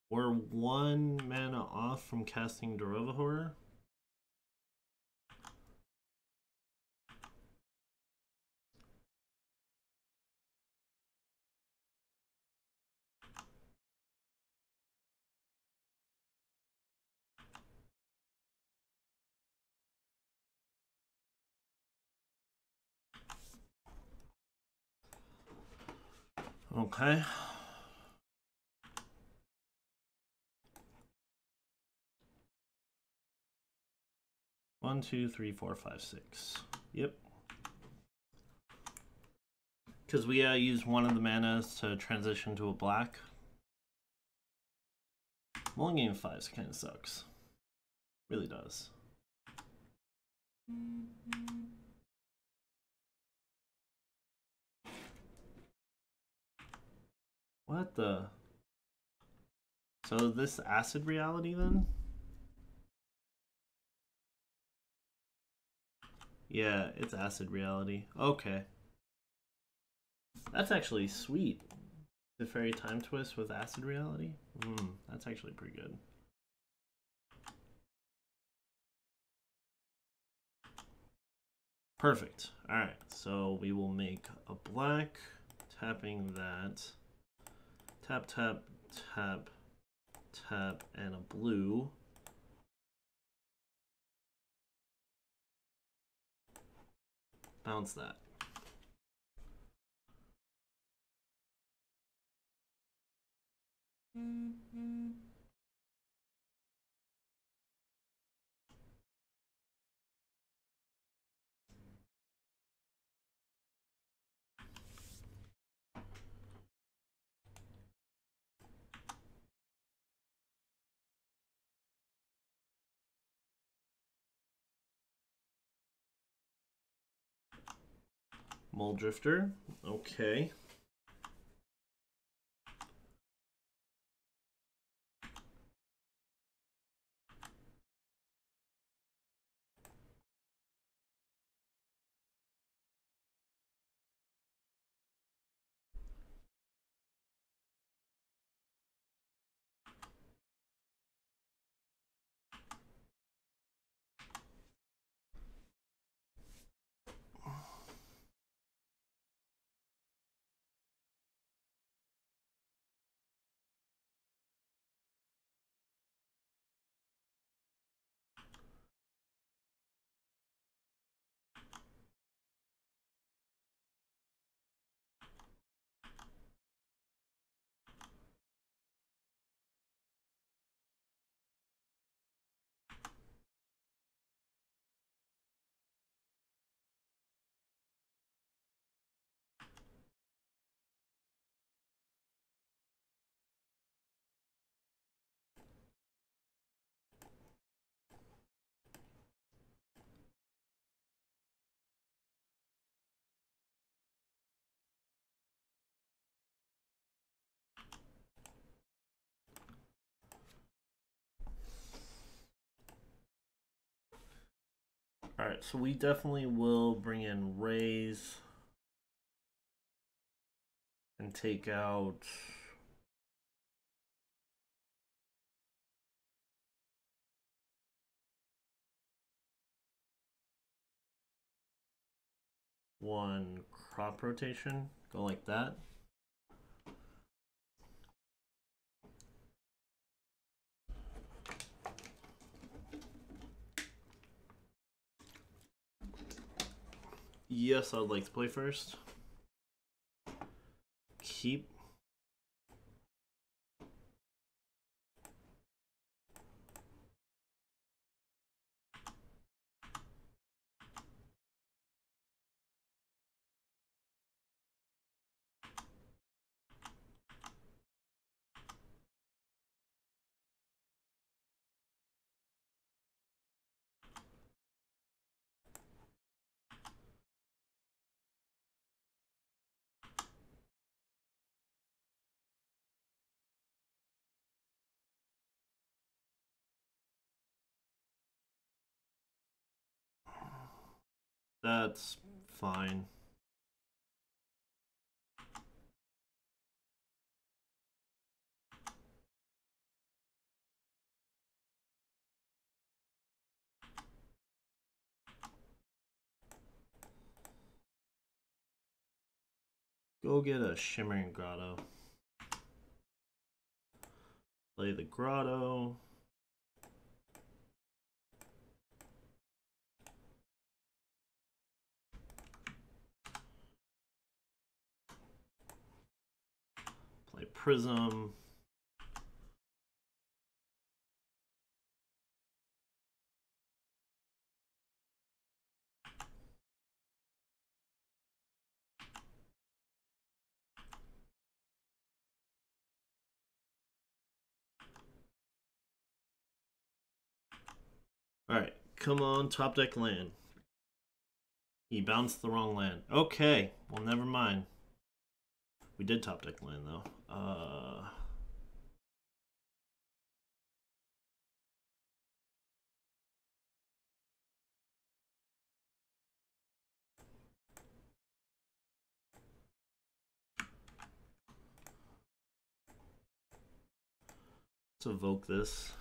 We're one mana off from casting Darova Horror. Okay. One, two, three, four, five, six. Yep. Because we uh, use one of the manas to transition to a black. Mulling game five kind of sucks. Really does. What the? So this acid reality then? Yeah, it's acid reality. Okay. That's actually sweet. The fairy time twist with acid reality? Hmm, that's actually pretty good. Perfect. Alright, so we will make a black, tapping that. Tap, tap, tap, tap, and a blue. Bounce that. Mm-hmm. Muldrifter. Okay. Alright, so we definitely will bring in Rays and take out one crop rotation. Go like that. Yes, I'd like to play first. Keep. That's fine. Go get a Shimmering Grotto. Play the Grotto. Play Prism. Alright, come on, top deck land. He bounced the wrong land. Okay, well, never mind. We did top deck land, though. Uh... Let's evoke this.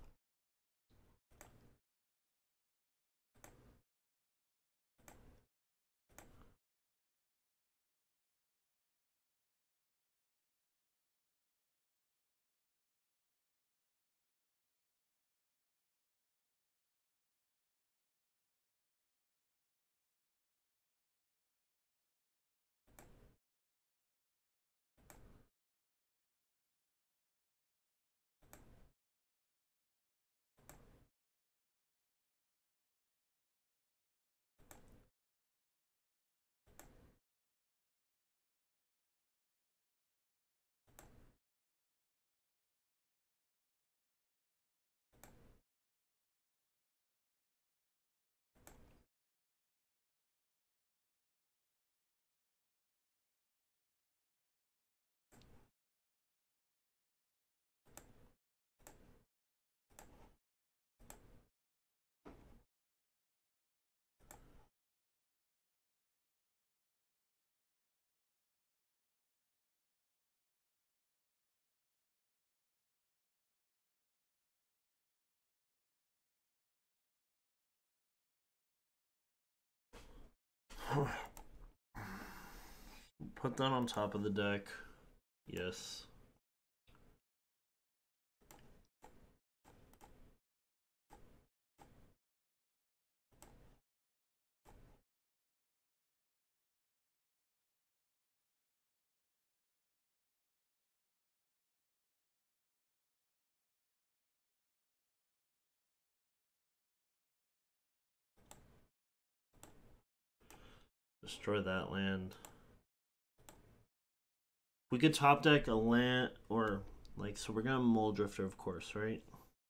Put that on top of the deck. Yes. Destroy that land. We could top deck a land, or like, so we're gonna Mulldrifter, of course, right?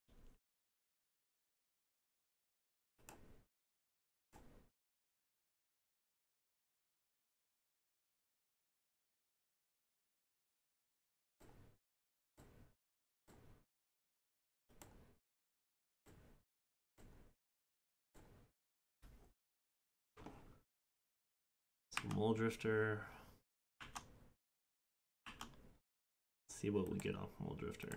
Mulldrifter. See what we get off Mulldrifter.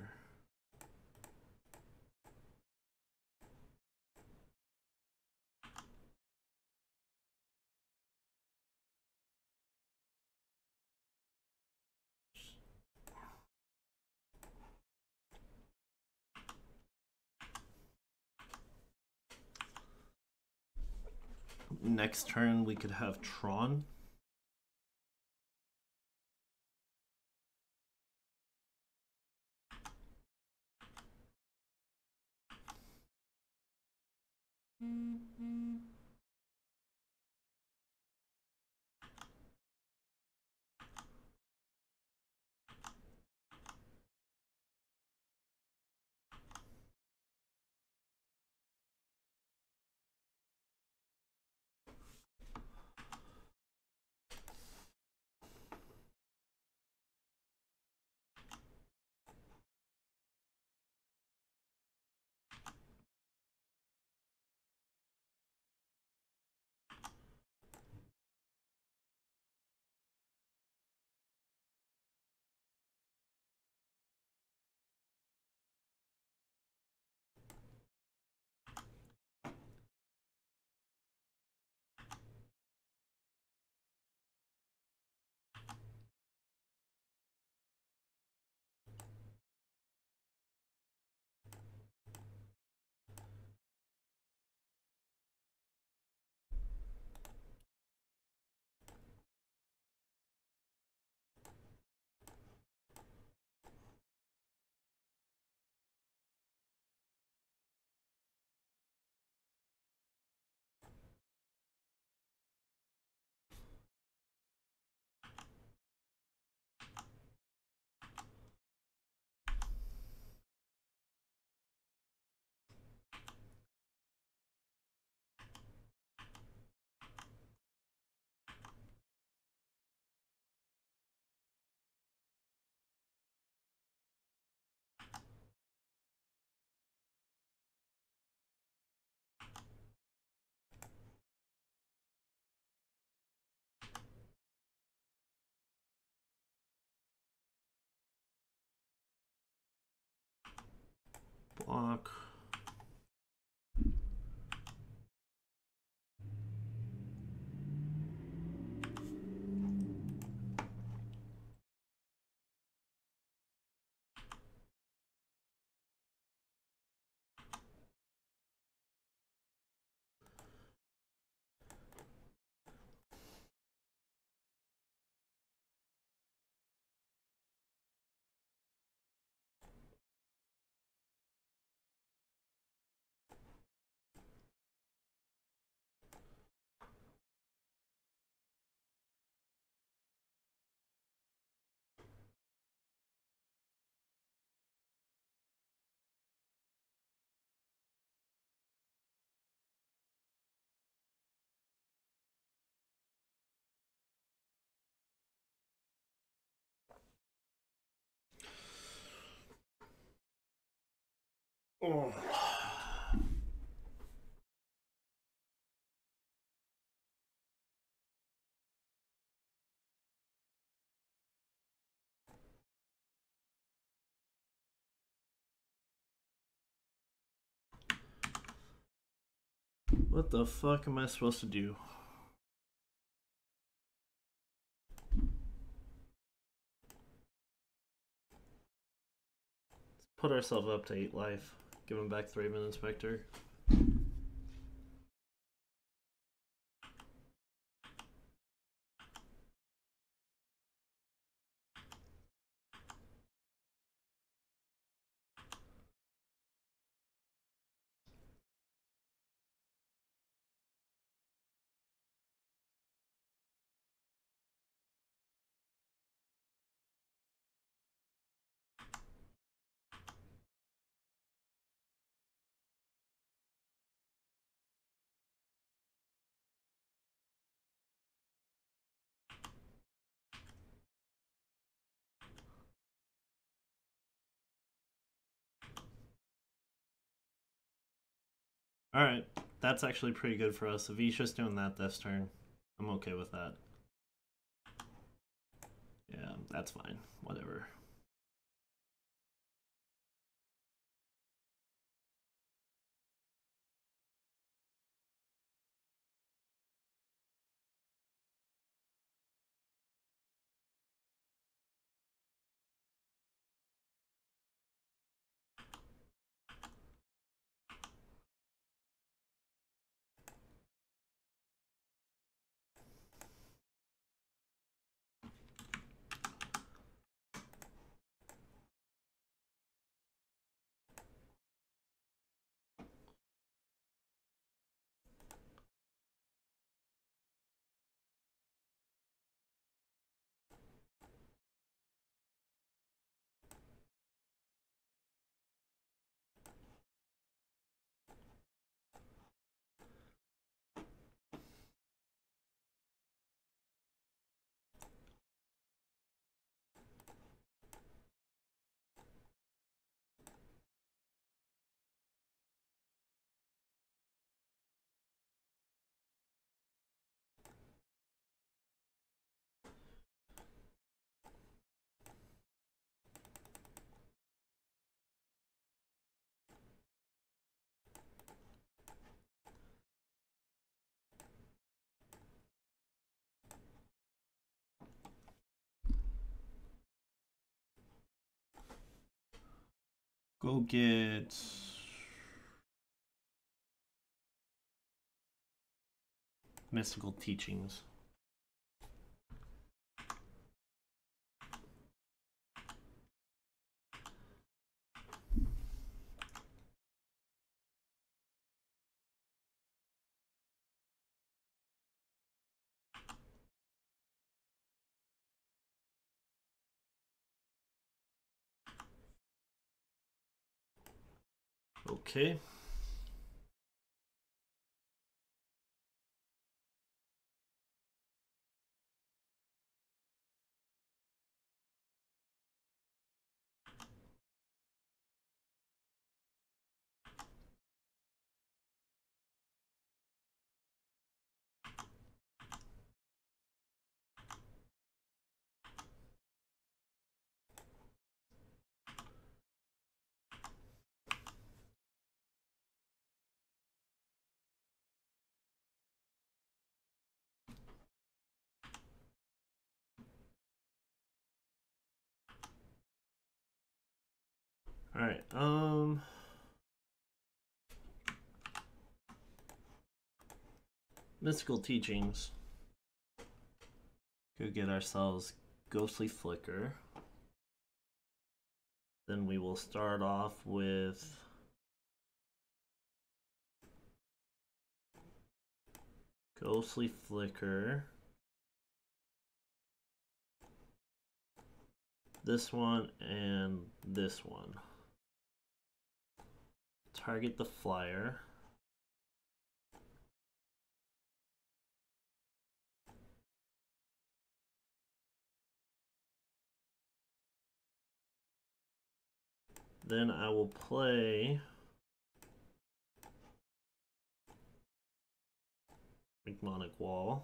Next turn we could have Tron. Mm-hmm. Block. Oh. What the fuck am I supposed to do? Let's put ourselves up to eight life. Give him back the Raven Inspector. Alright, that's actually pretty good for us. If he's just doing that this turn, I'm okay with that. Yeah, that's fine. Whatever. Go get Mystical Teachings. Okay. Alright, um... Mystical Teachings. Go get ourselves Ghostly Flicker. Then we will start off with Ghostly Flicker. This one and this one. Target the flyer. Then I will play Mnemonic Wall.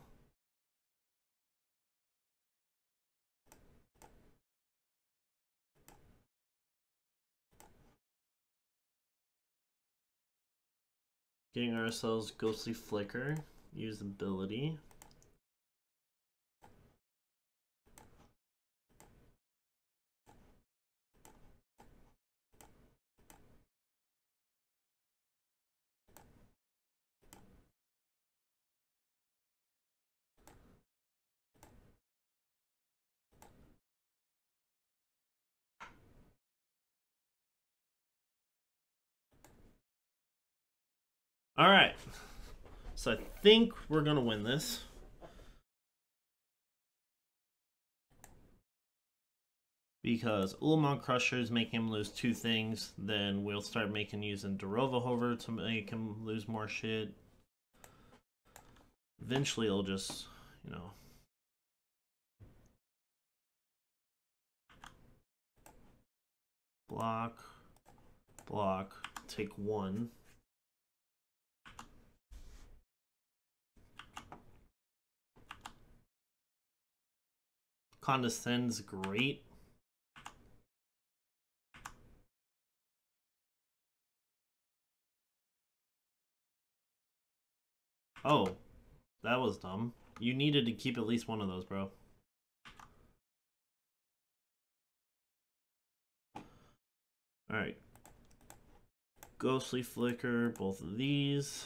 Getting ourselves Ghostly Flicker, use ability. Alright, so I think we're gonna win this. Because Ulamog Crushers make him lose two things, then we'll start making using Darova Hover to make him lose more shit. Eventually it'll just, you know. Block, block, take one. Condescend's great. Oh, that was dumb. You needed to keep at least one of those, bro. Alright. Ghostly Flicker, both of these.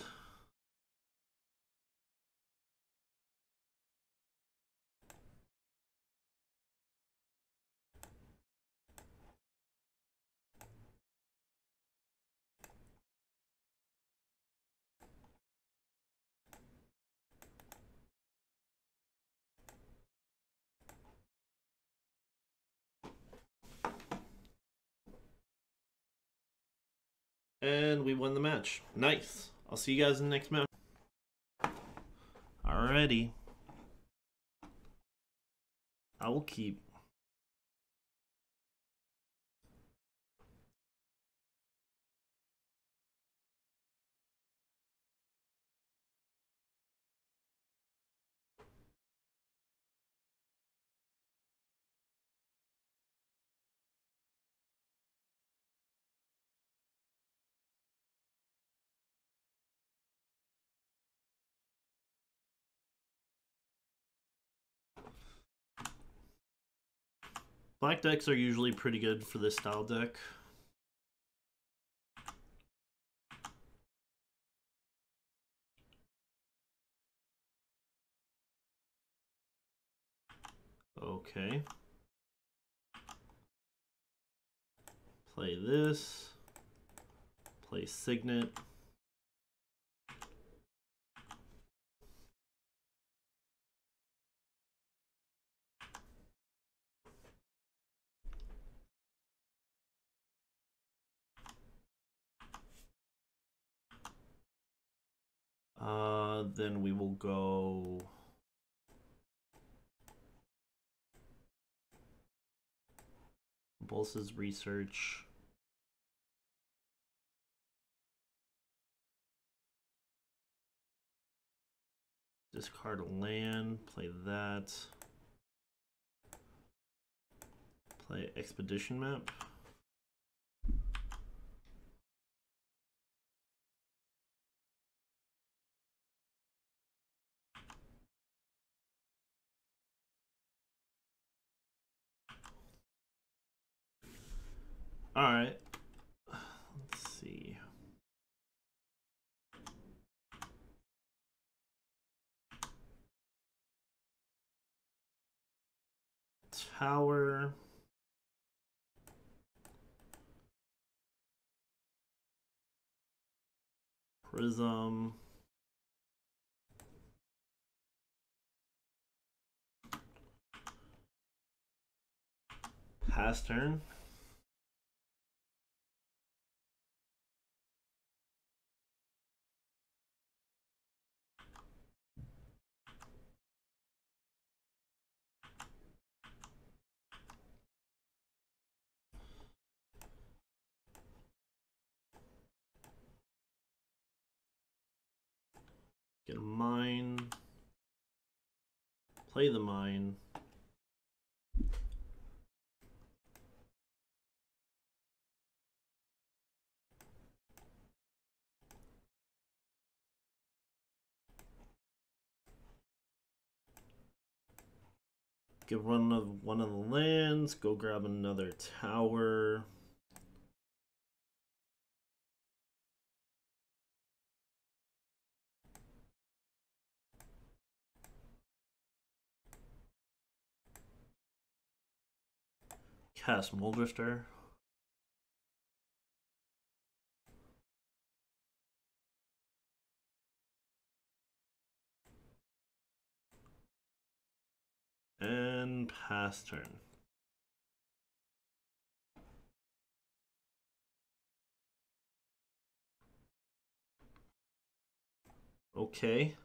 And we won the match. Nice. I'll see you guys in the next match. Alrighty. I will keep. Black decks are usually pretty good for this style deck. Okay. Play this. Play Signet. Uh, then we will go Pulse's Research. Discard a land, play that. Play Expedition Map. Alright. tower. Prism. Pass turn. Get a mine. Play the mine. Get one of one of the lands. Go grab another tower. Cast Muldrifter. And pass turn. Okay.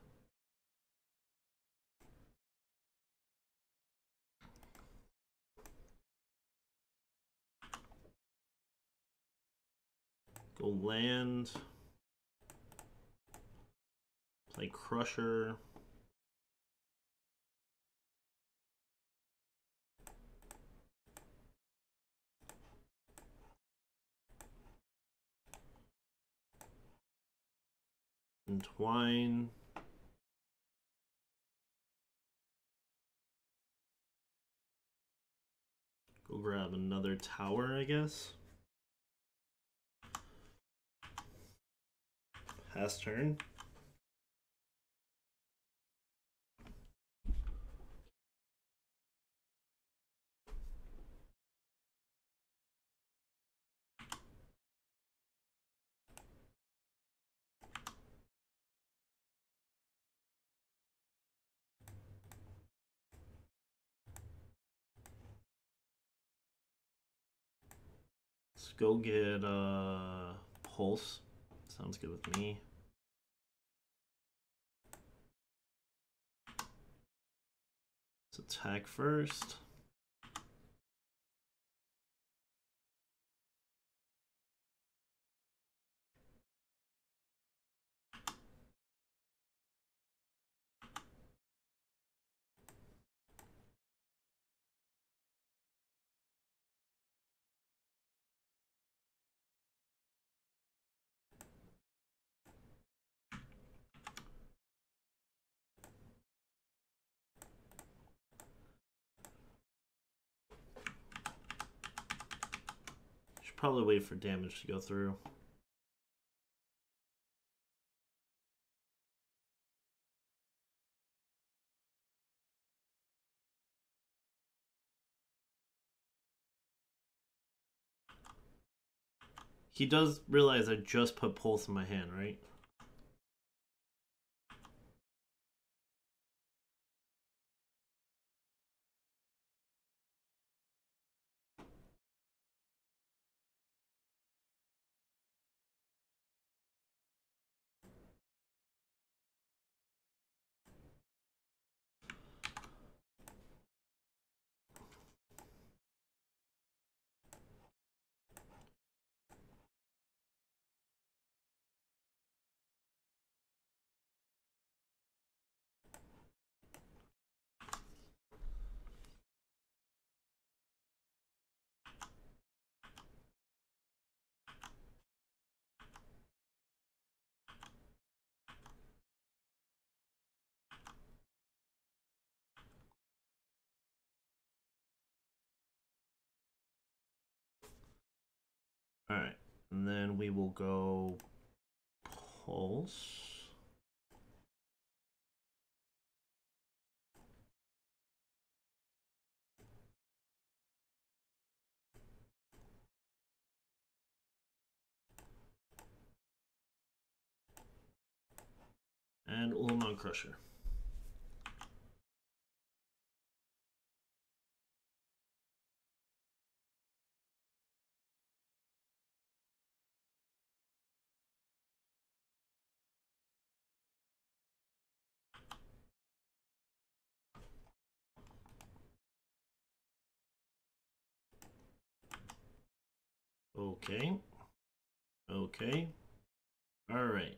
Go land. Play Crusher. Entwine. Go grab another tower, I guess. Pass turn. Let's go get uh Pulse. Sounds good with me. Let's attack first. Should probably wait for damage to go through. He does realize I just put Pulse in my hand, right? Alright, and then we will go Pulse. and Ulamog Crusher. Okay. Okay. All right.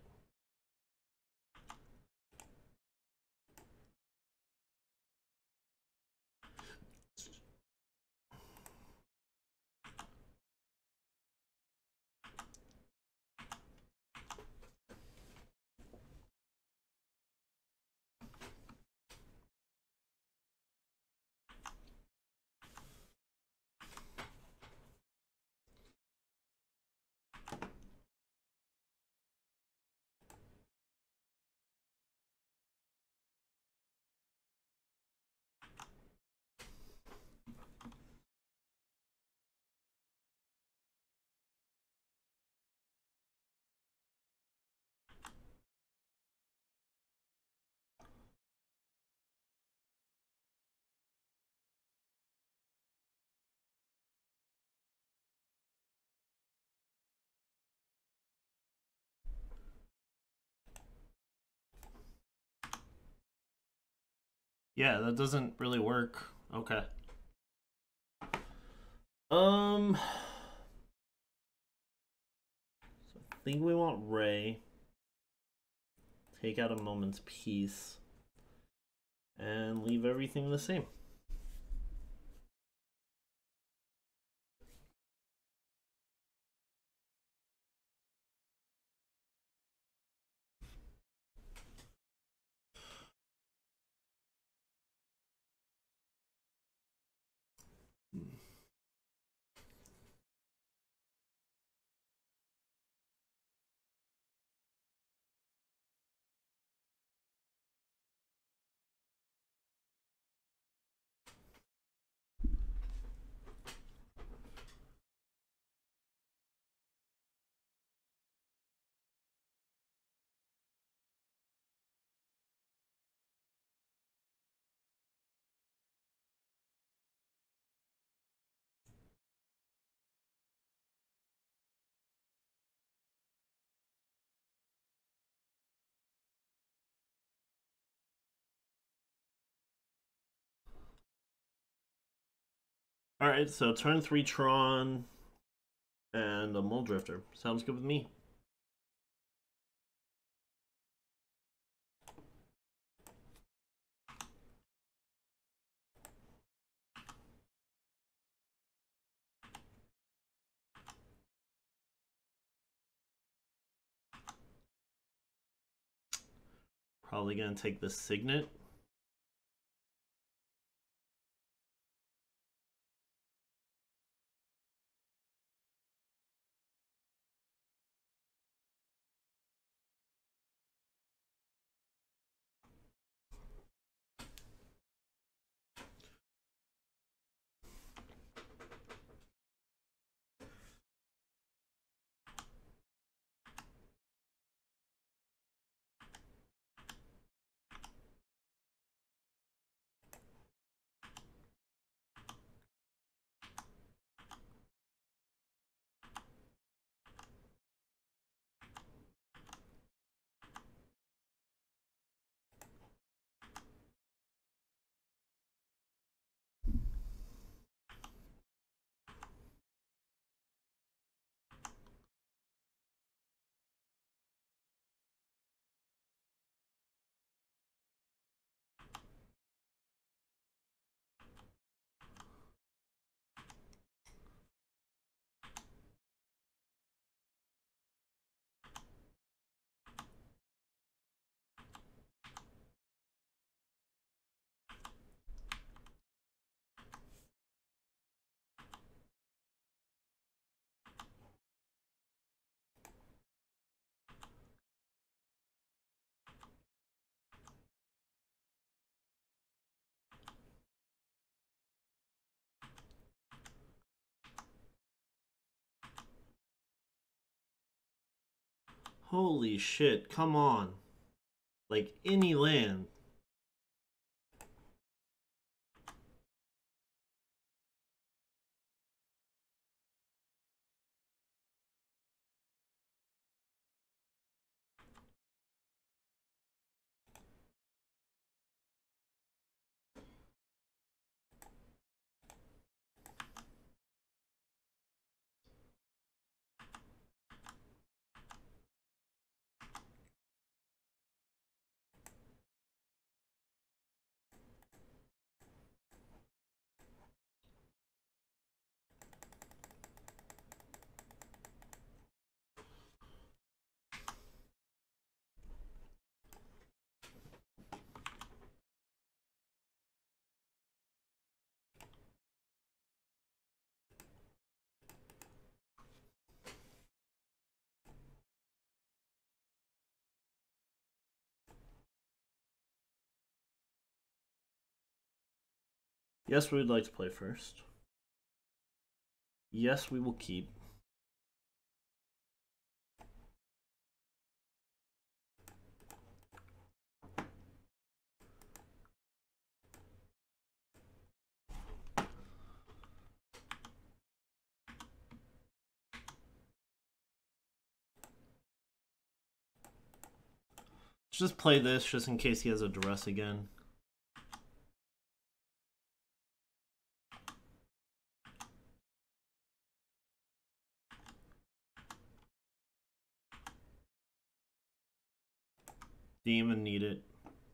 Yeah, that doesn't really work. Okay. Um, so I think we want Ray. Take out a Moment's Peace. And leave everything the same. Alright, so turn three Tron and a Mulldrifter. Sounds good with me. Probably gonna take the Signet. Holy shit, come on. like any land. Yes, we would like to play first. Yes, we will keep. Just play this just in case he has a duress again. Didn't even need it.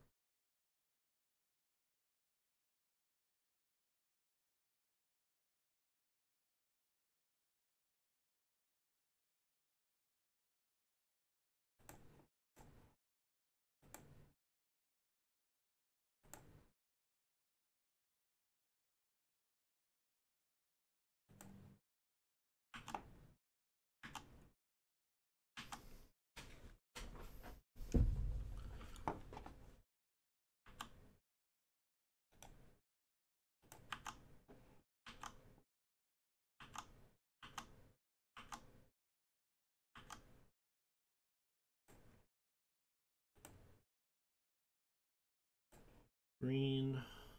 Green.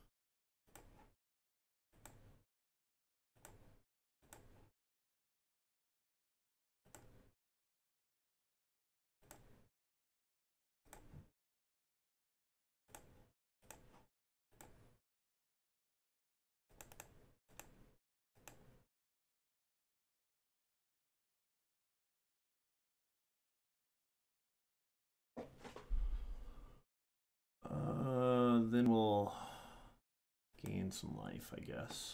Uh, then we'll gain some life, I guess.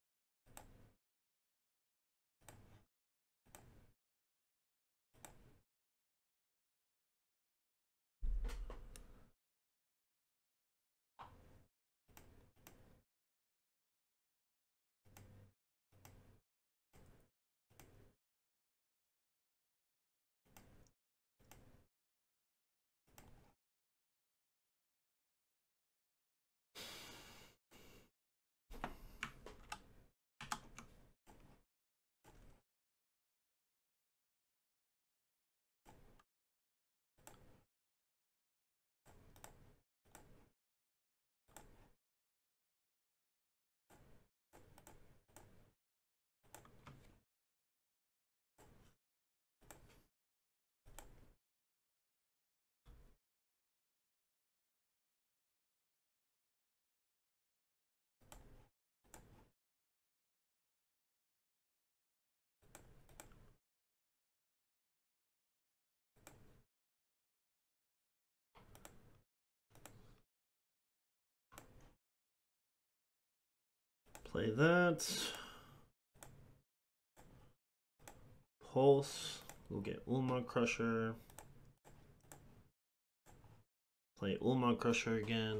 Play that. Pulse. We'll get Ulamog Crusher. Play Ulamog Crusher again.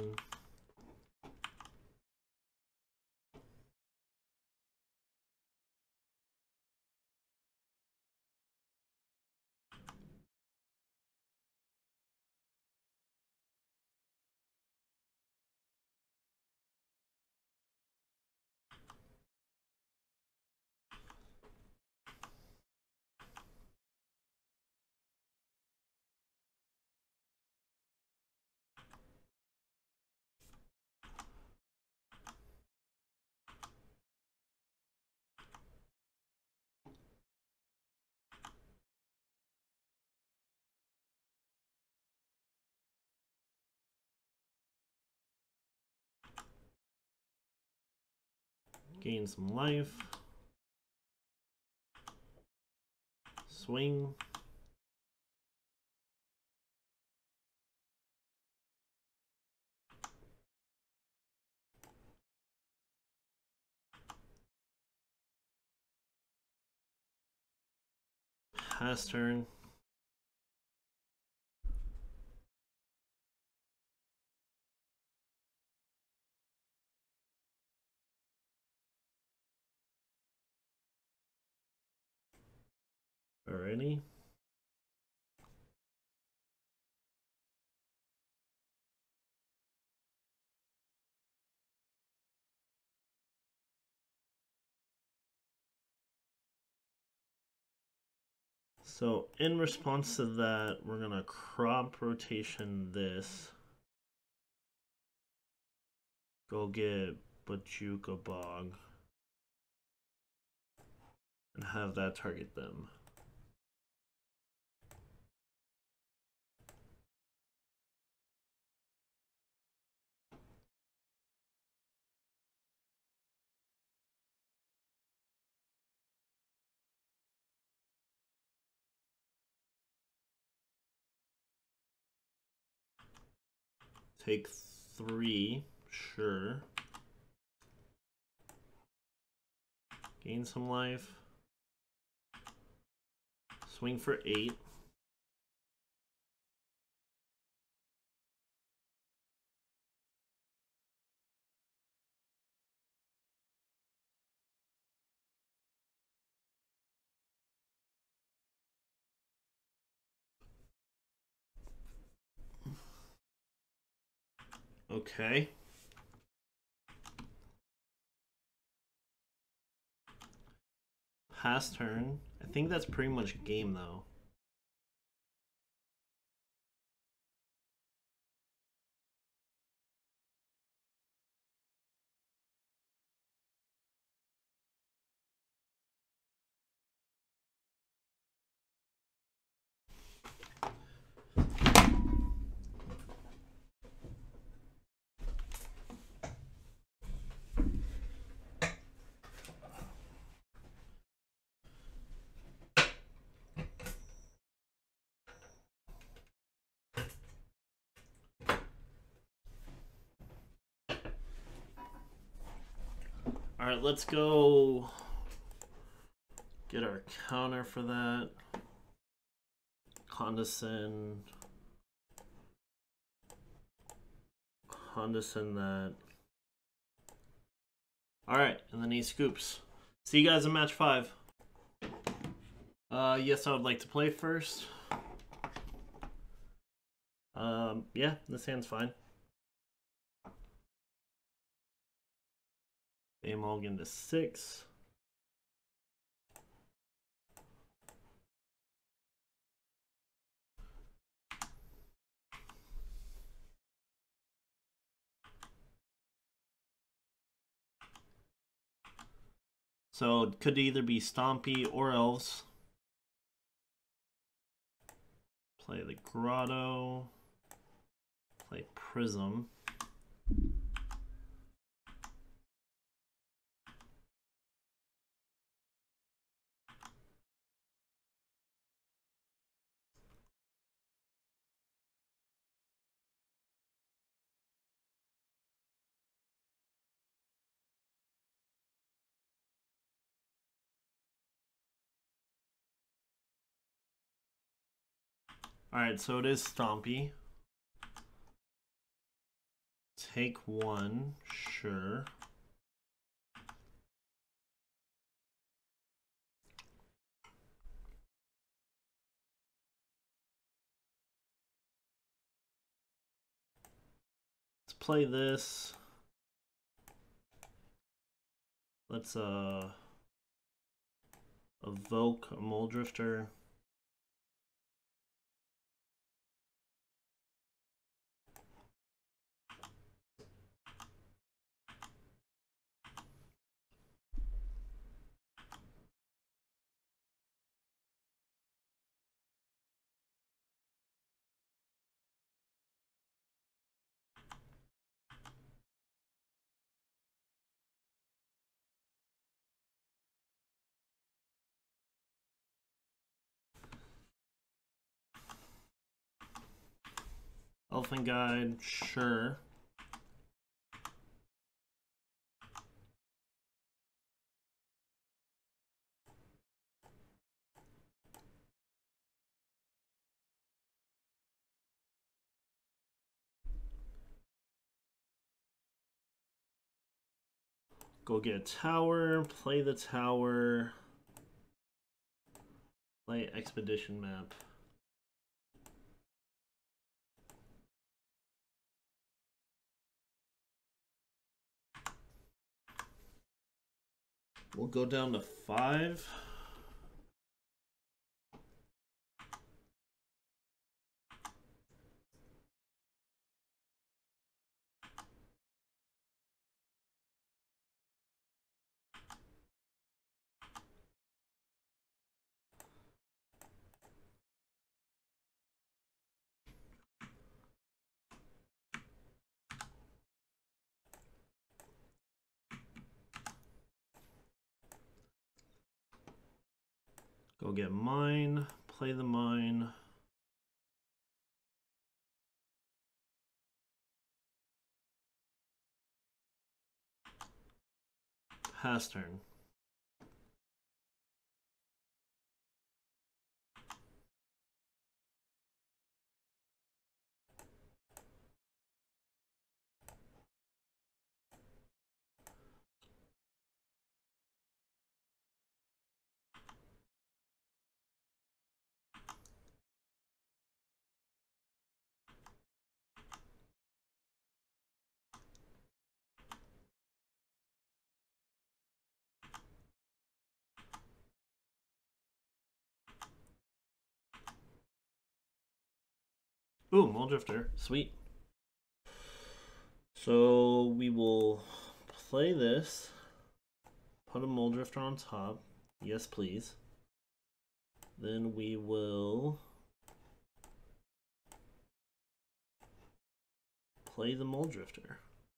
Gain some life. Swing. Pass turn. Alrighty. So in response to that, we're gonna crop rotation this. Go get Bojuka Bog. And have that target them. Take three, sure. Gain some life. Swing for eight. Okay. Pass turn. I think that's pretty much game though. All right, let's go get our counter for that. Condescend. Condescend that. All right, and then he scoops. See you guys in match five. Uh, yes, I would like to play first. Um, yeah, this hand's fine. Bay Mulligan to six. So it could either be Stompy or Elves. Play the Grotto. Play Prism. Alright, so it is Stompy. Take one, sure. Let's play this. Let's uh evoke a Muldrifter. Elephant Guide, sure. Go get a tower, play the tower, play expedition map. We'll go down to five. Go get mine, play the mine. Pass turn. Ooh, Mulldrifter. Sweet. So we will play this. Put a Mulldrifter on top. Yes, please. Then we will play the Mulldrifter.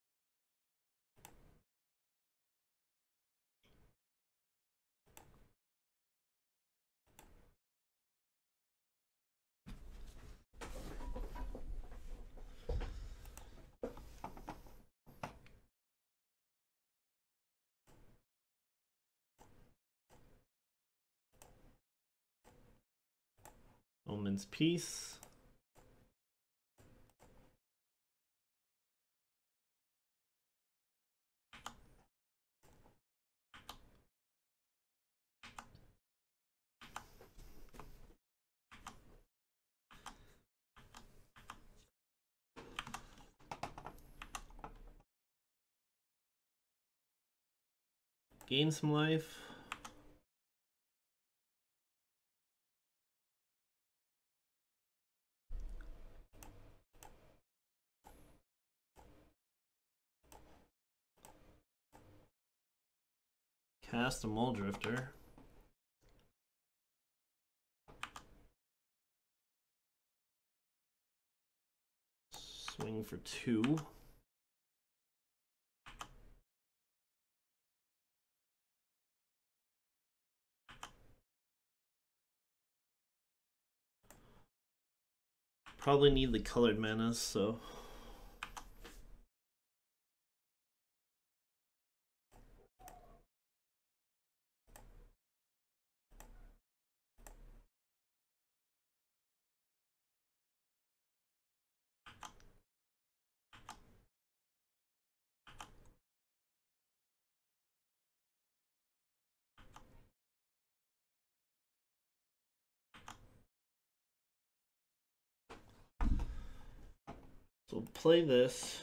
Omen's Peace. Gain some life. Cast a Mulldrifter. Swing for two. Probably need the colored manas, so So play this.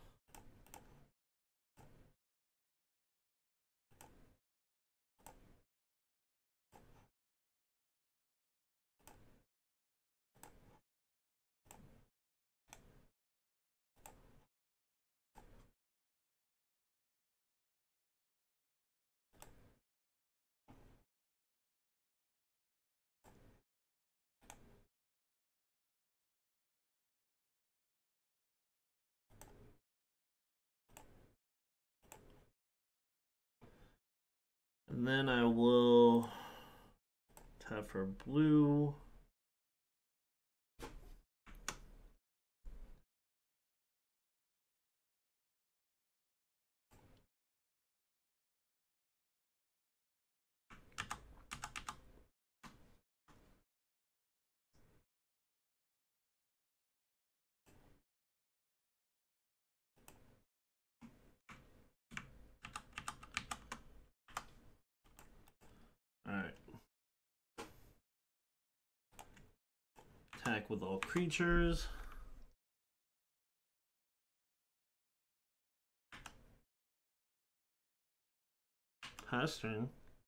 And then I will tap for blue. with all creatures. Pass turn.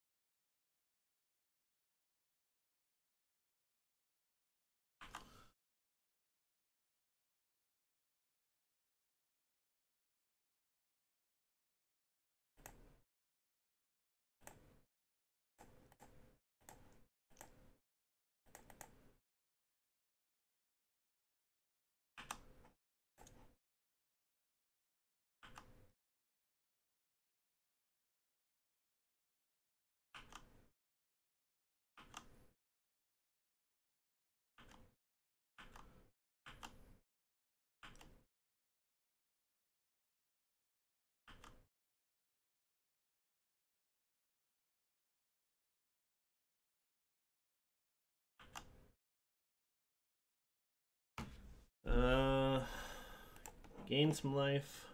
Uh, gain some life.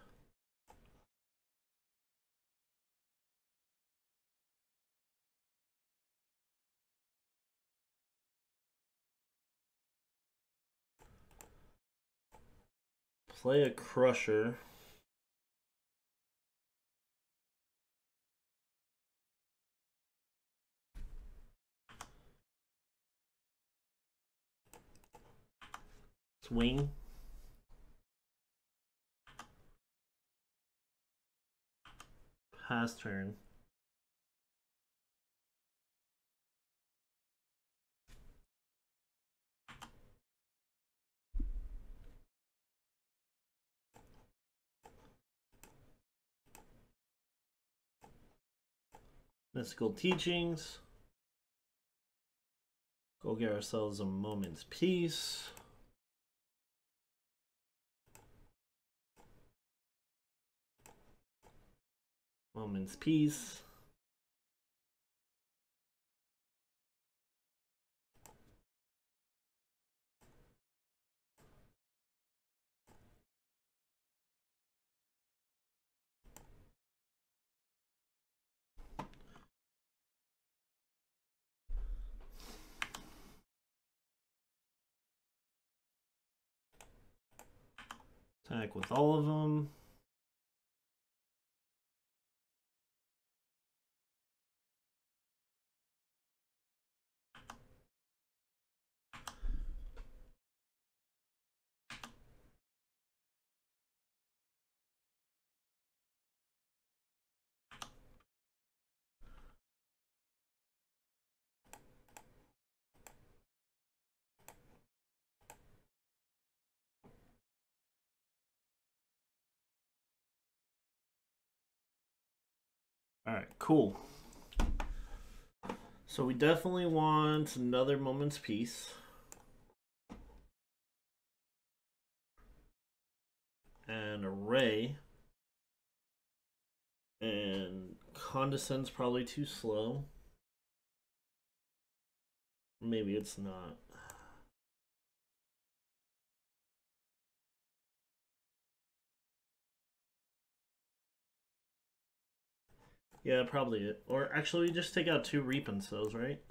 Play a Crusher. Swing. Pass turn. Mystical Teachings. Go get ourselves a moment's peace. Moment's peace. Attack with all of them. Alright, cool. So we definitely want another moment's peace. And Array. And Condescend's probably too slow. Maybe it's not. Yeah, probably it. Or actually, we just take out two Reaping Sows, right?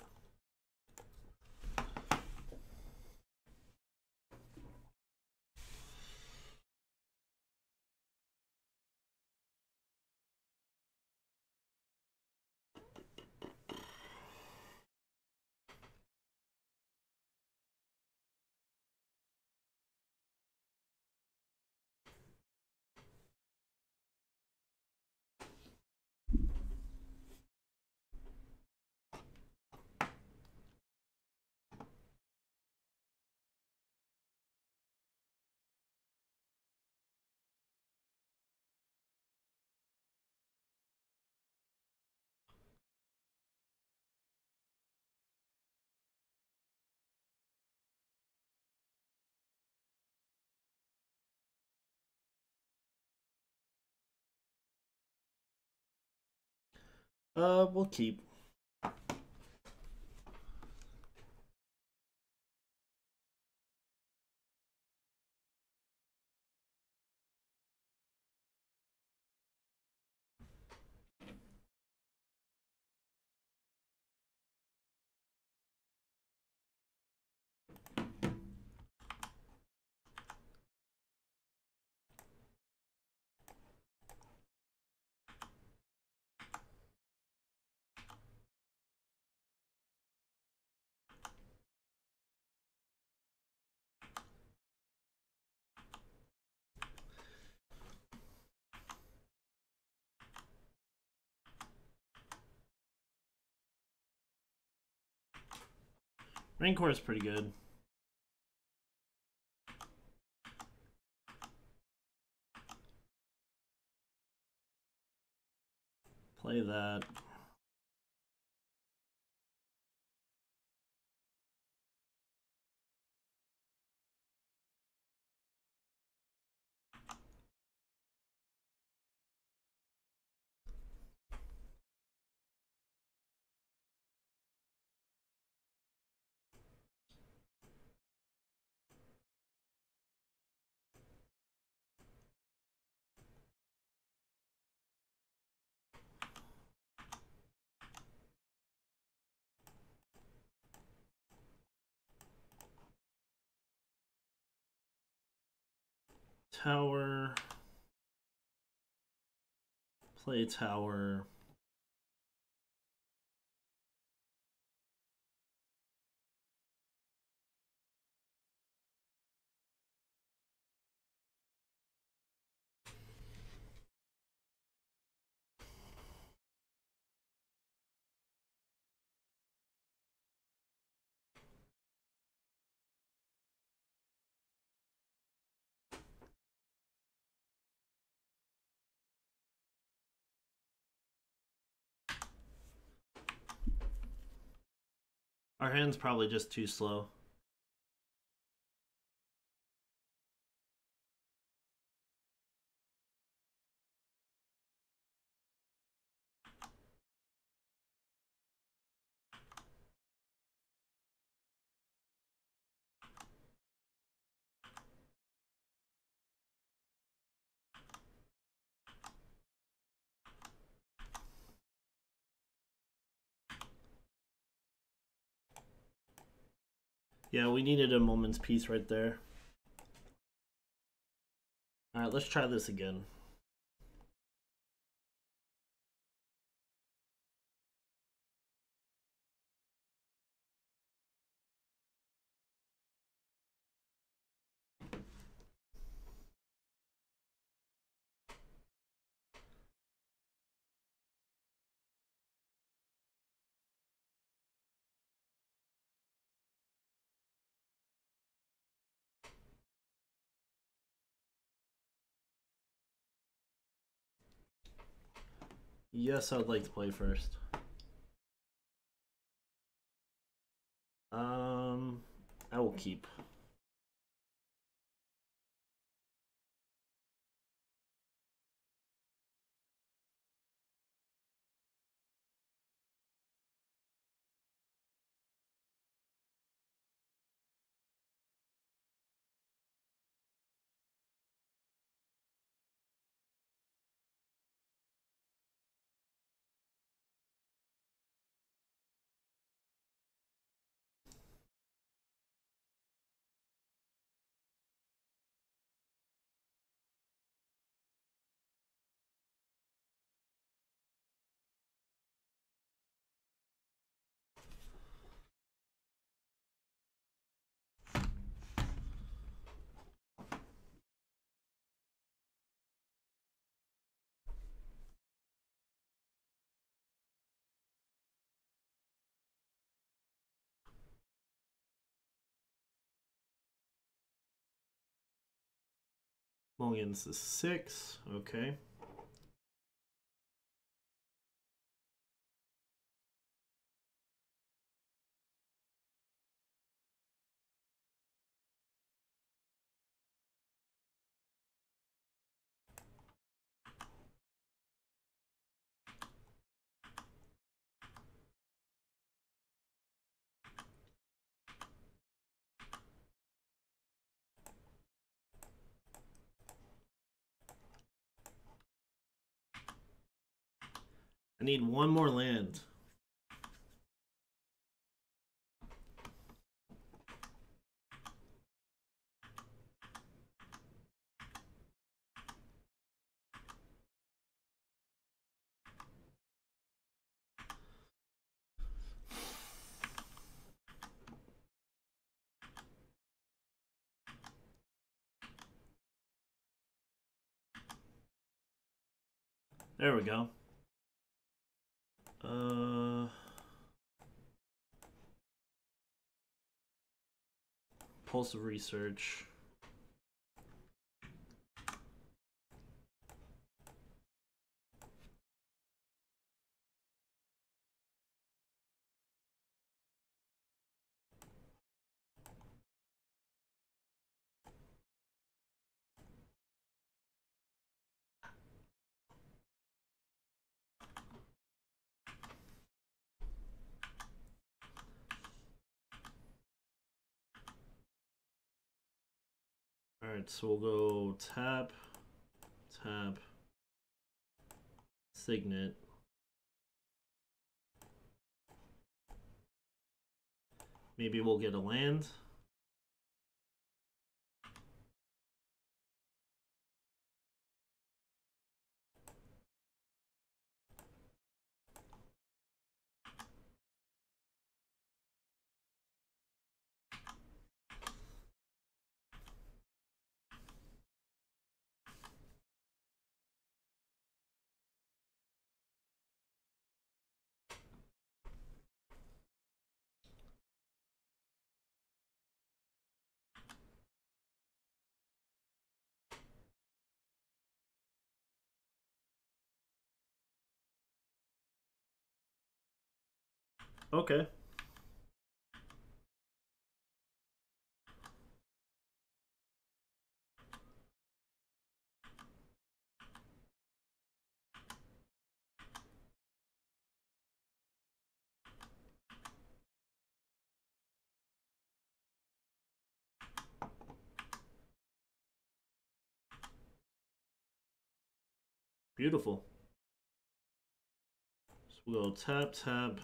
Uh, we'll keep. Rancor is pretty good. Play that. Tower. Play tower. Our hand's probably just too slow. Yeah, we needed a moment's peace right there. Alright, let's try this again. Yes, I'd like to play first. Um, I will keep. Mulligan's is six, okay. I need one more land. There we go. Uh... Pulse of Research. Alright, so we'll go tap, tap, Signet. Maybe we'll get a land. Okay. Beautiful. So we'll go tap, tap.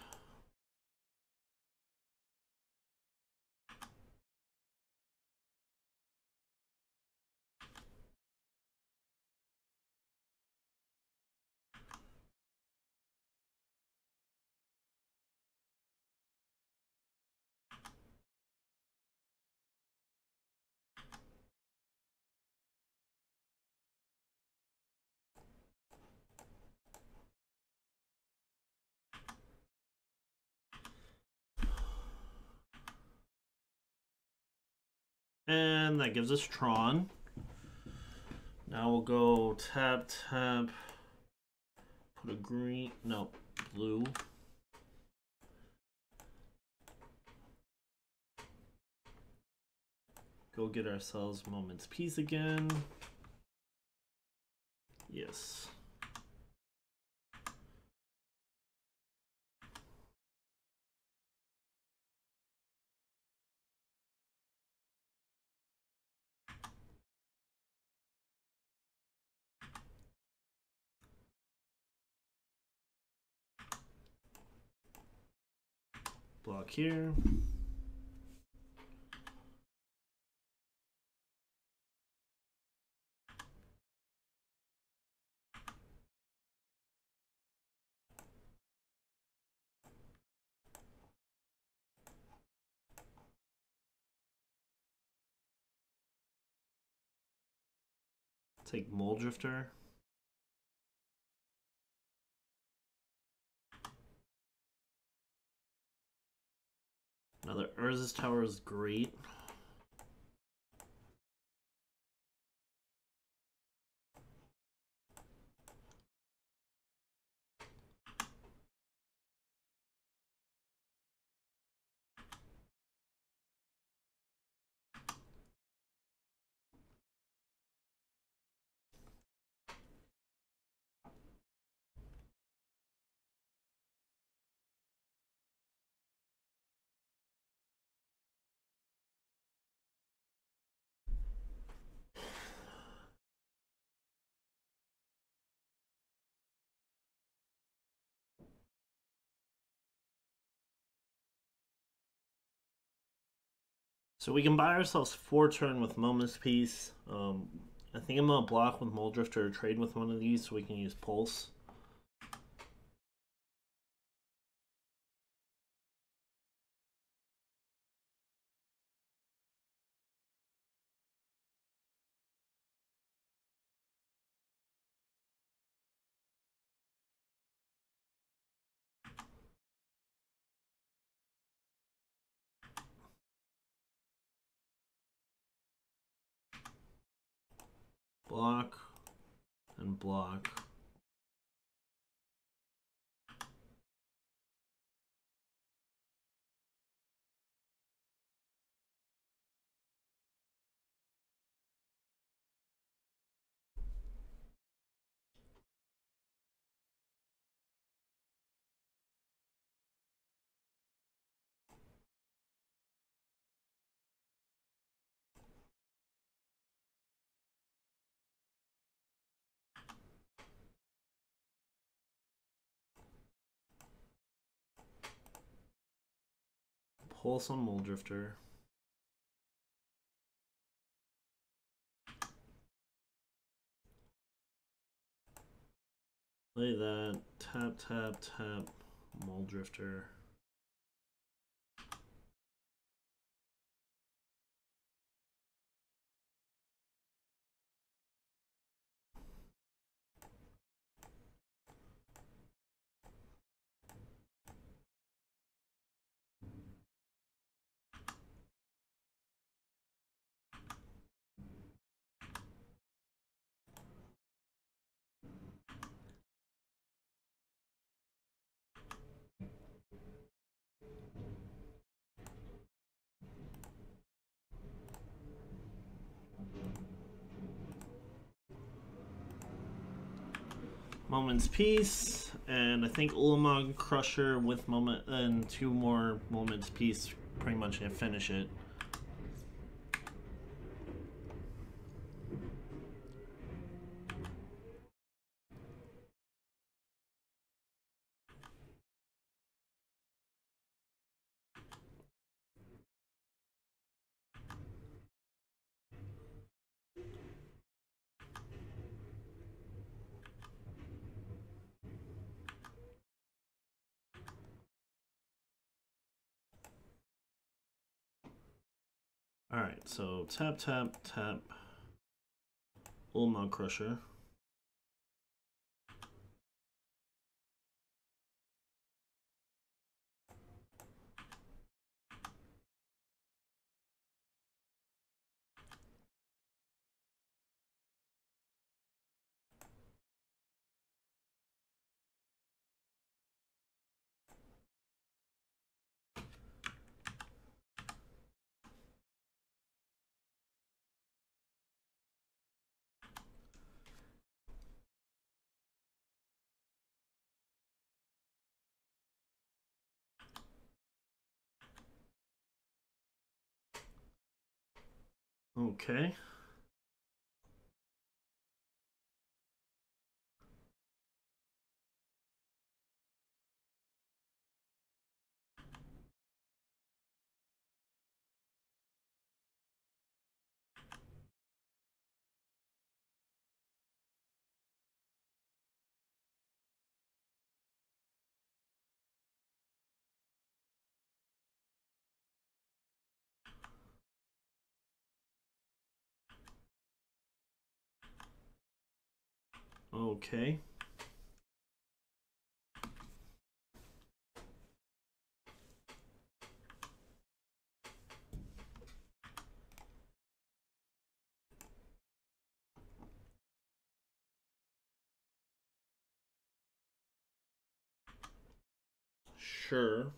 And that gives us Tron. Now we'll go tap, tap, put a green, no, blue. Go get ourselves Moment's Peace again. Yes. Block here. Take Muldrifter. Another Urza's Tower is great. So we can buy ourselves four turn with Moment's Peace. Um, I think I'm gonna block with Muldrifter or trade with one of these so we can use Pulse. block, and block. Pulse on Mulldrifter. Play that. Tap, tap, tap. Mulldrifter. Moment's Peace, and I think Ulamog Crusher with Moment and two more Moment's Peace pretty much gonna finish it. Alright, so tap, tap, tap. Ulamog Crusher. Okay. Okay. Sure.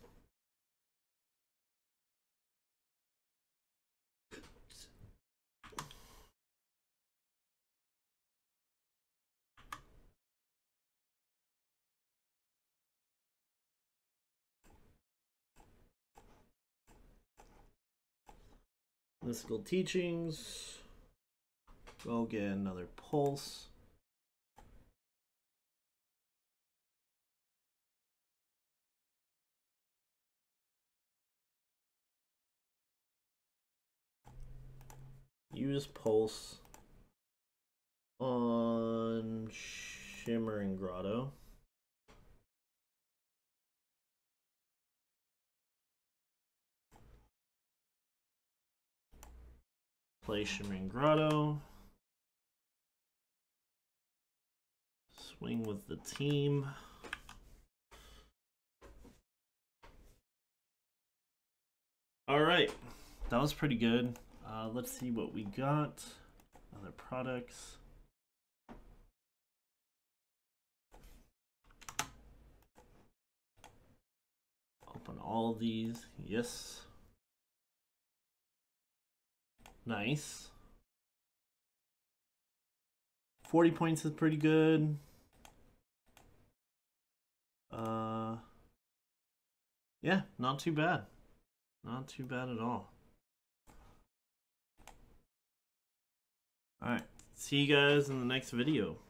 Mystical Teachings. Go get another Pulse. Use Pulse on Shimmering Grotto. Play Shimmering Grotto. Swing with the team. All right, that was pretty good. Uh, let's see what we got. Other products. all of these. Yes. Nice. forty points is pretty good. Uh, yeah, not too bad. Not too bad at all. Alright, see you guys in the next video.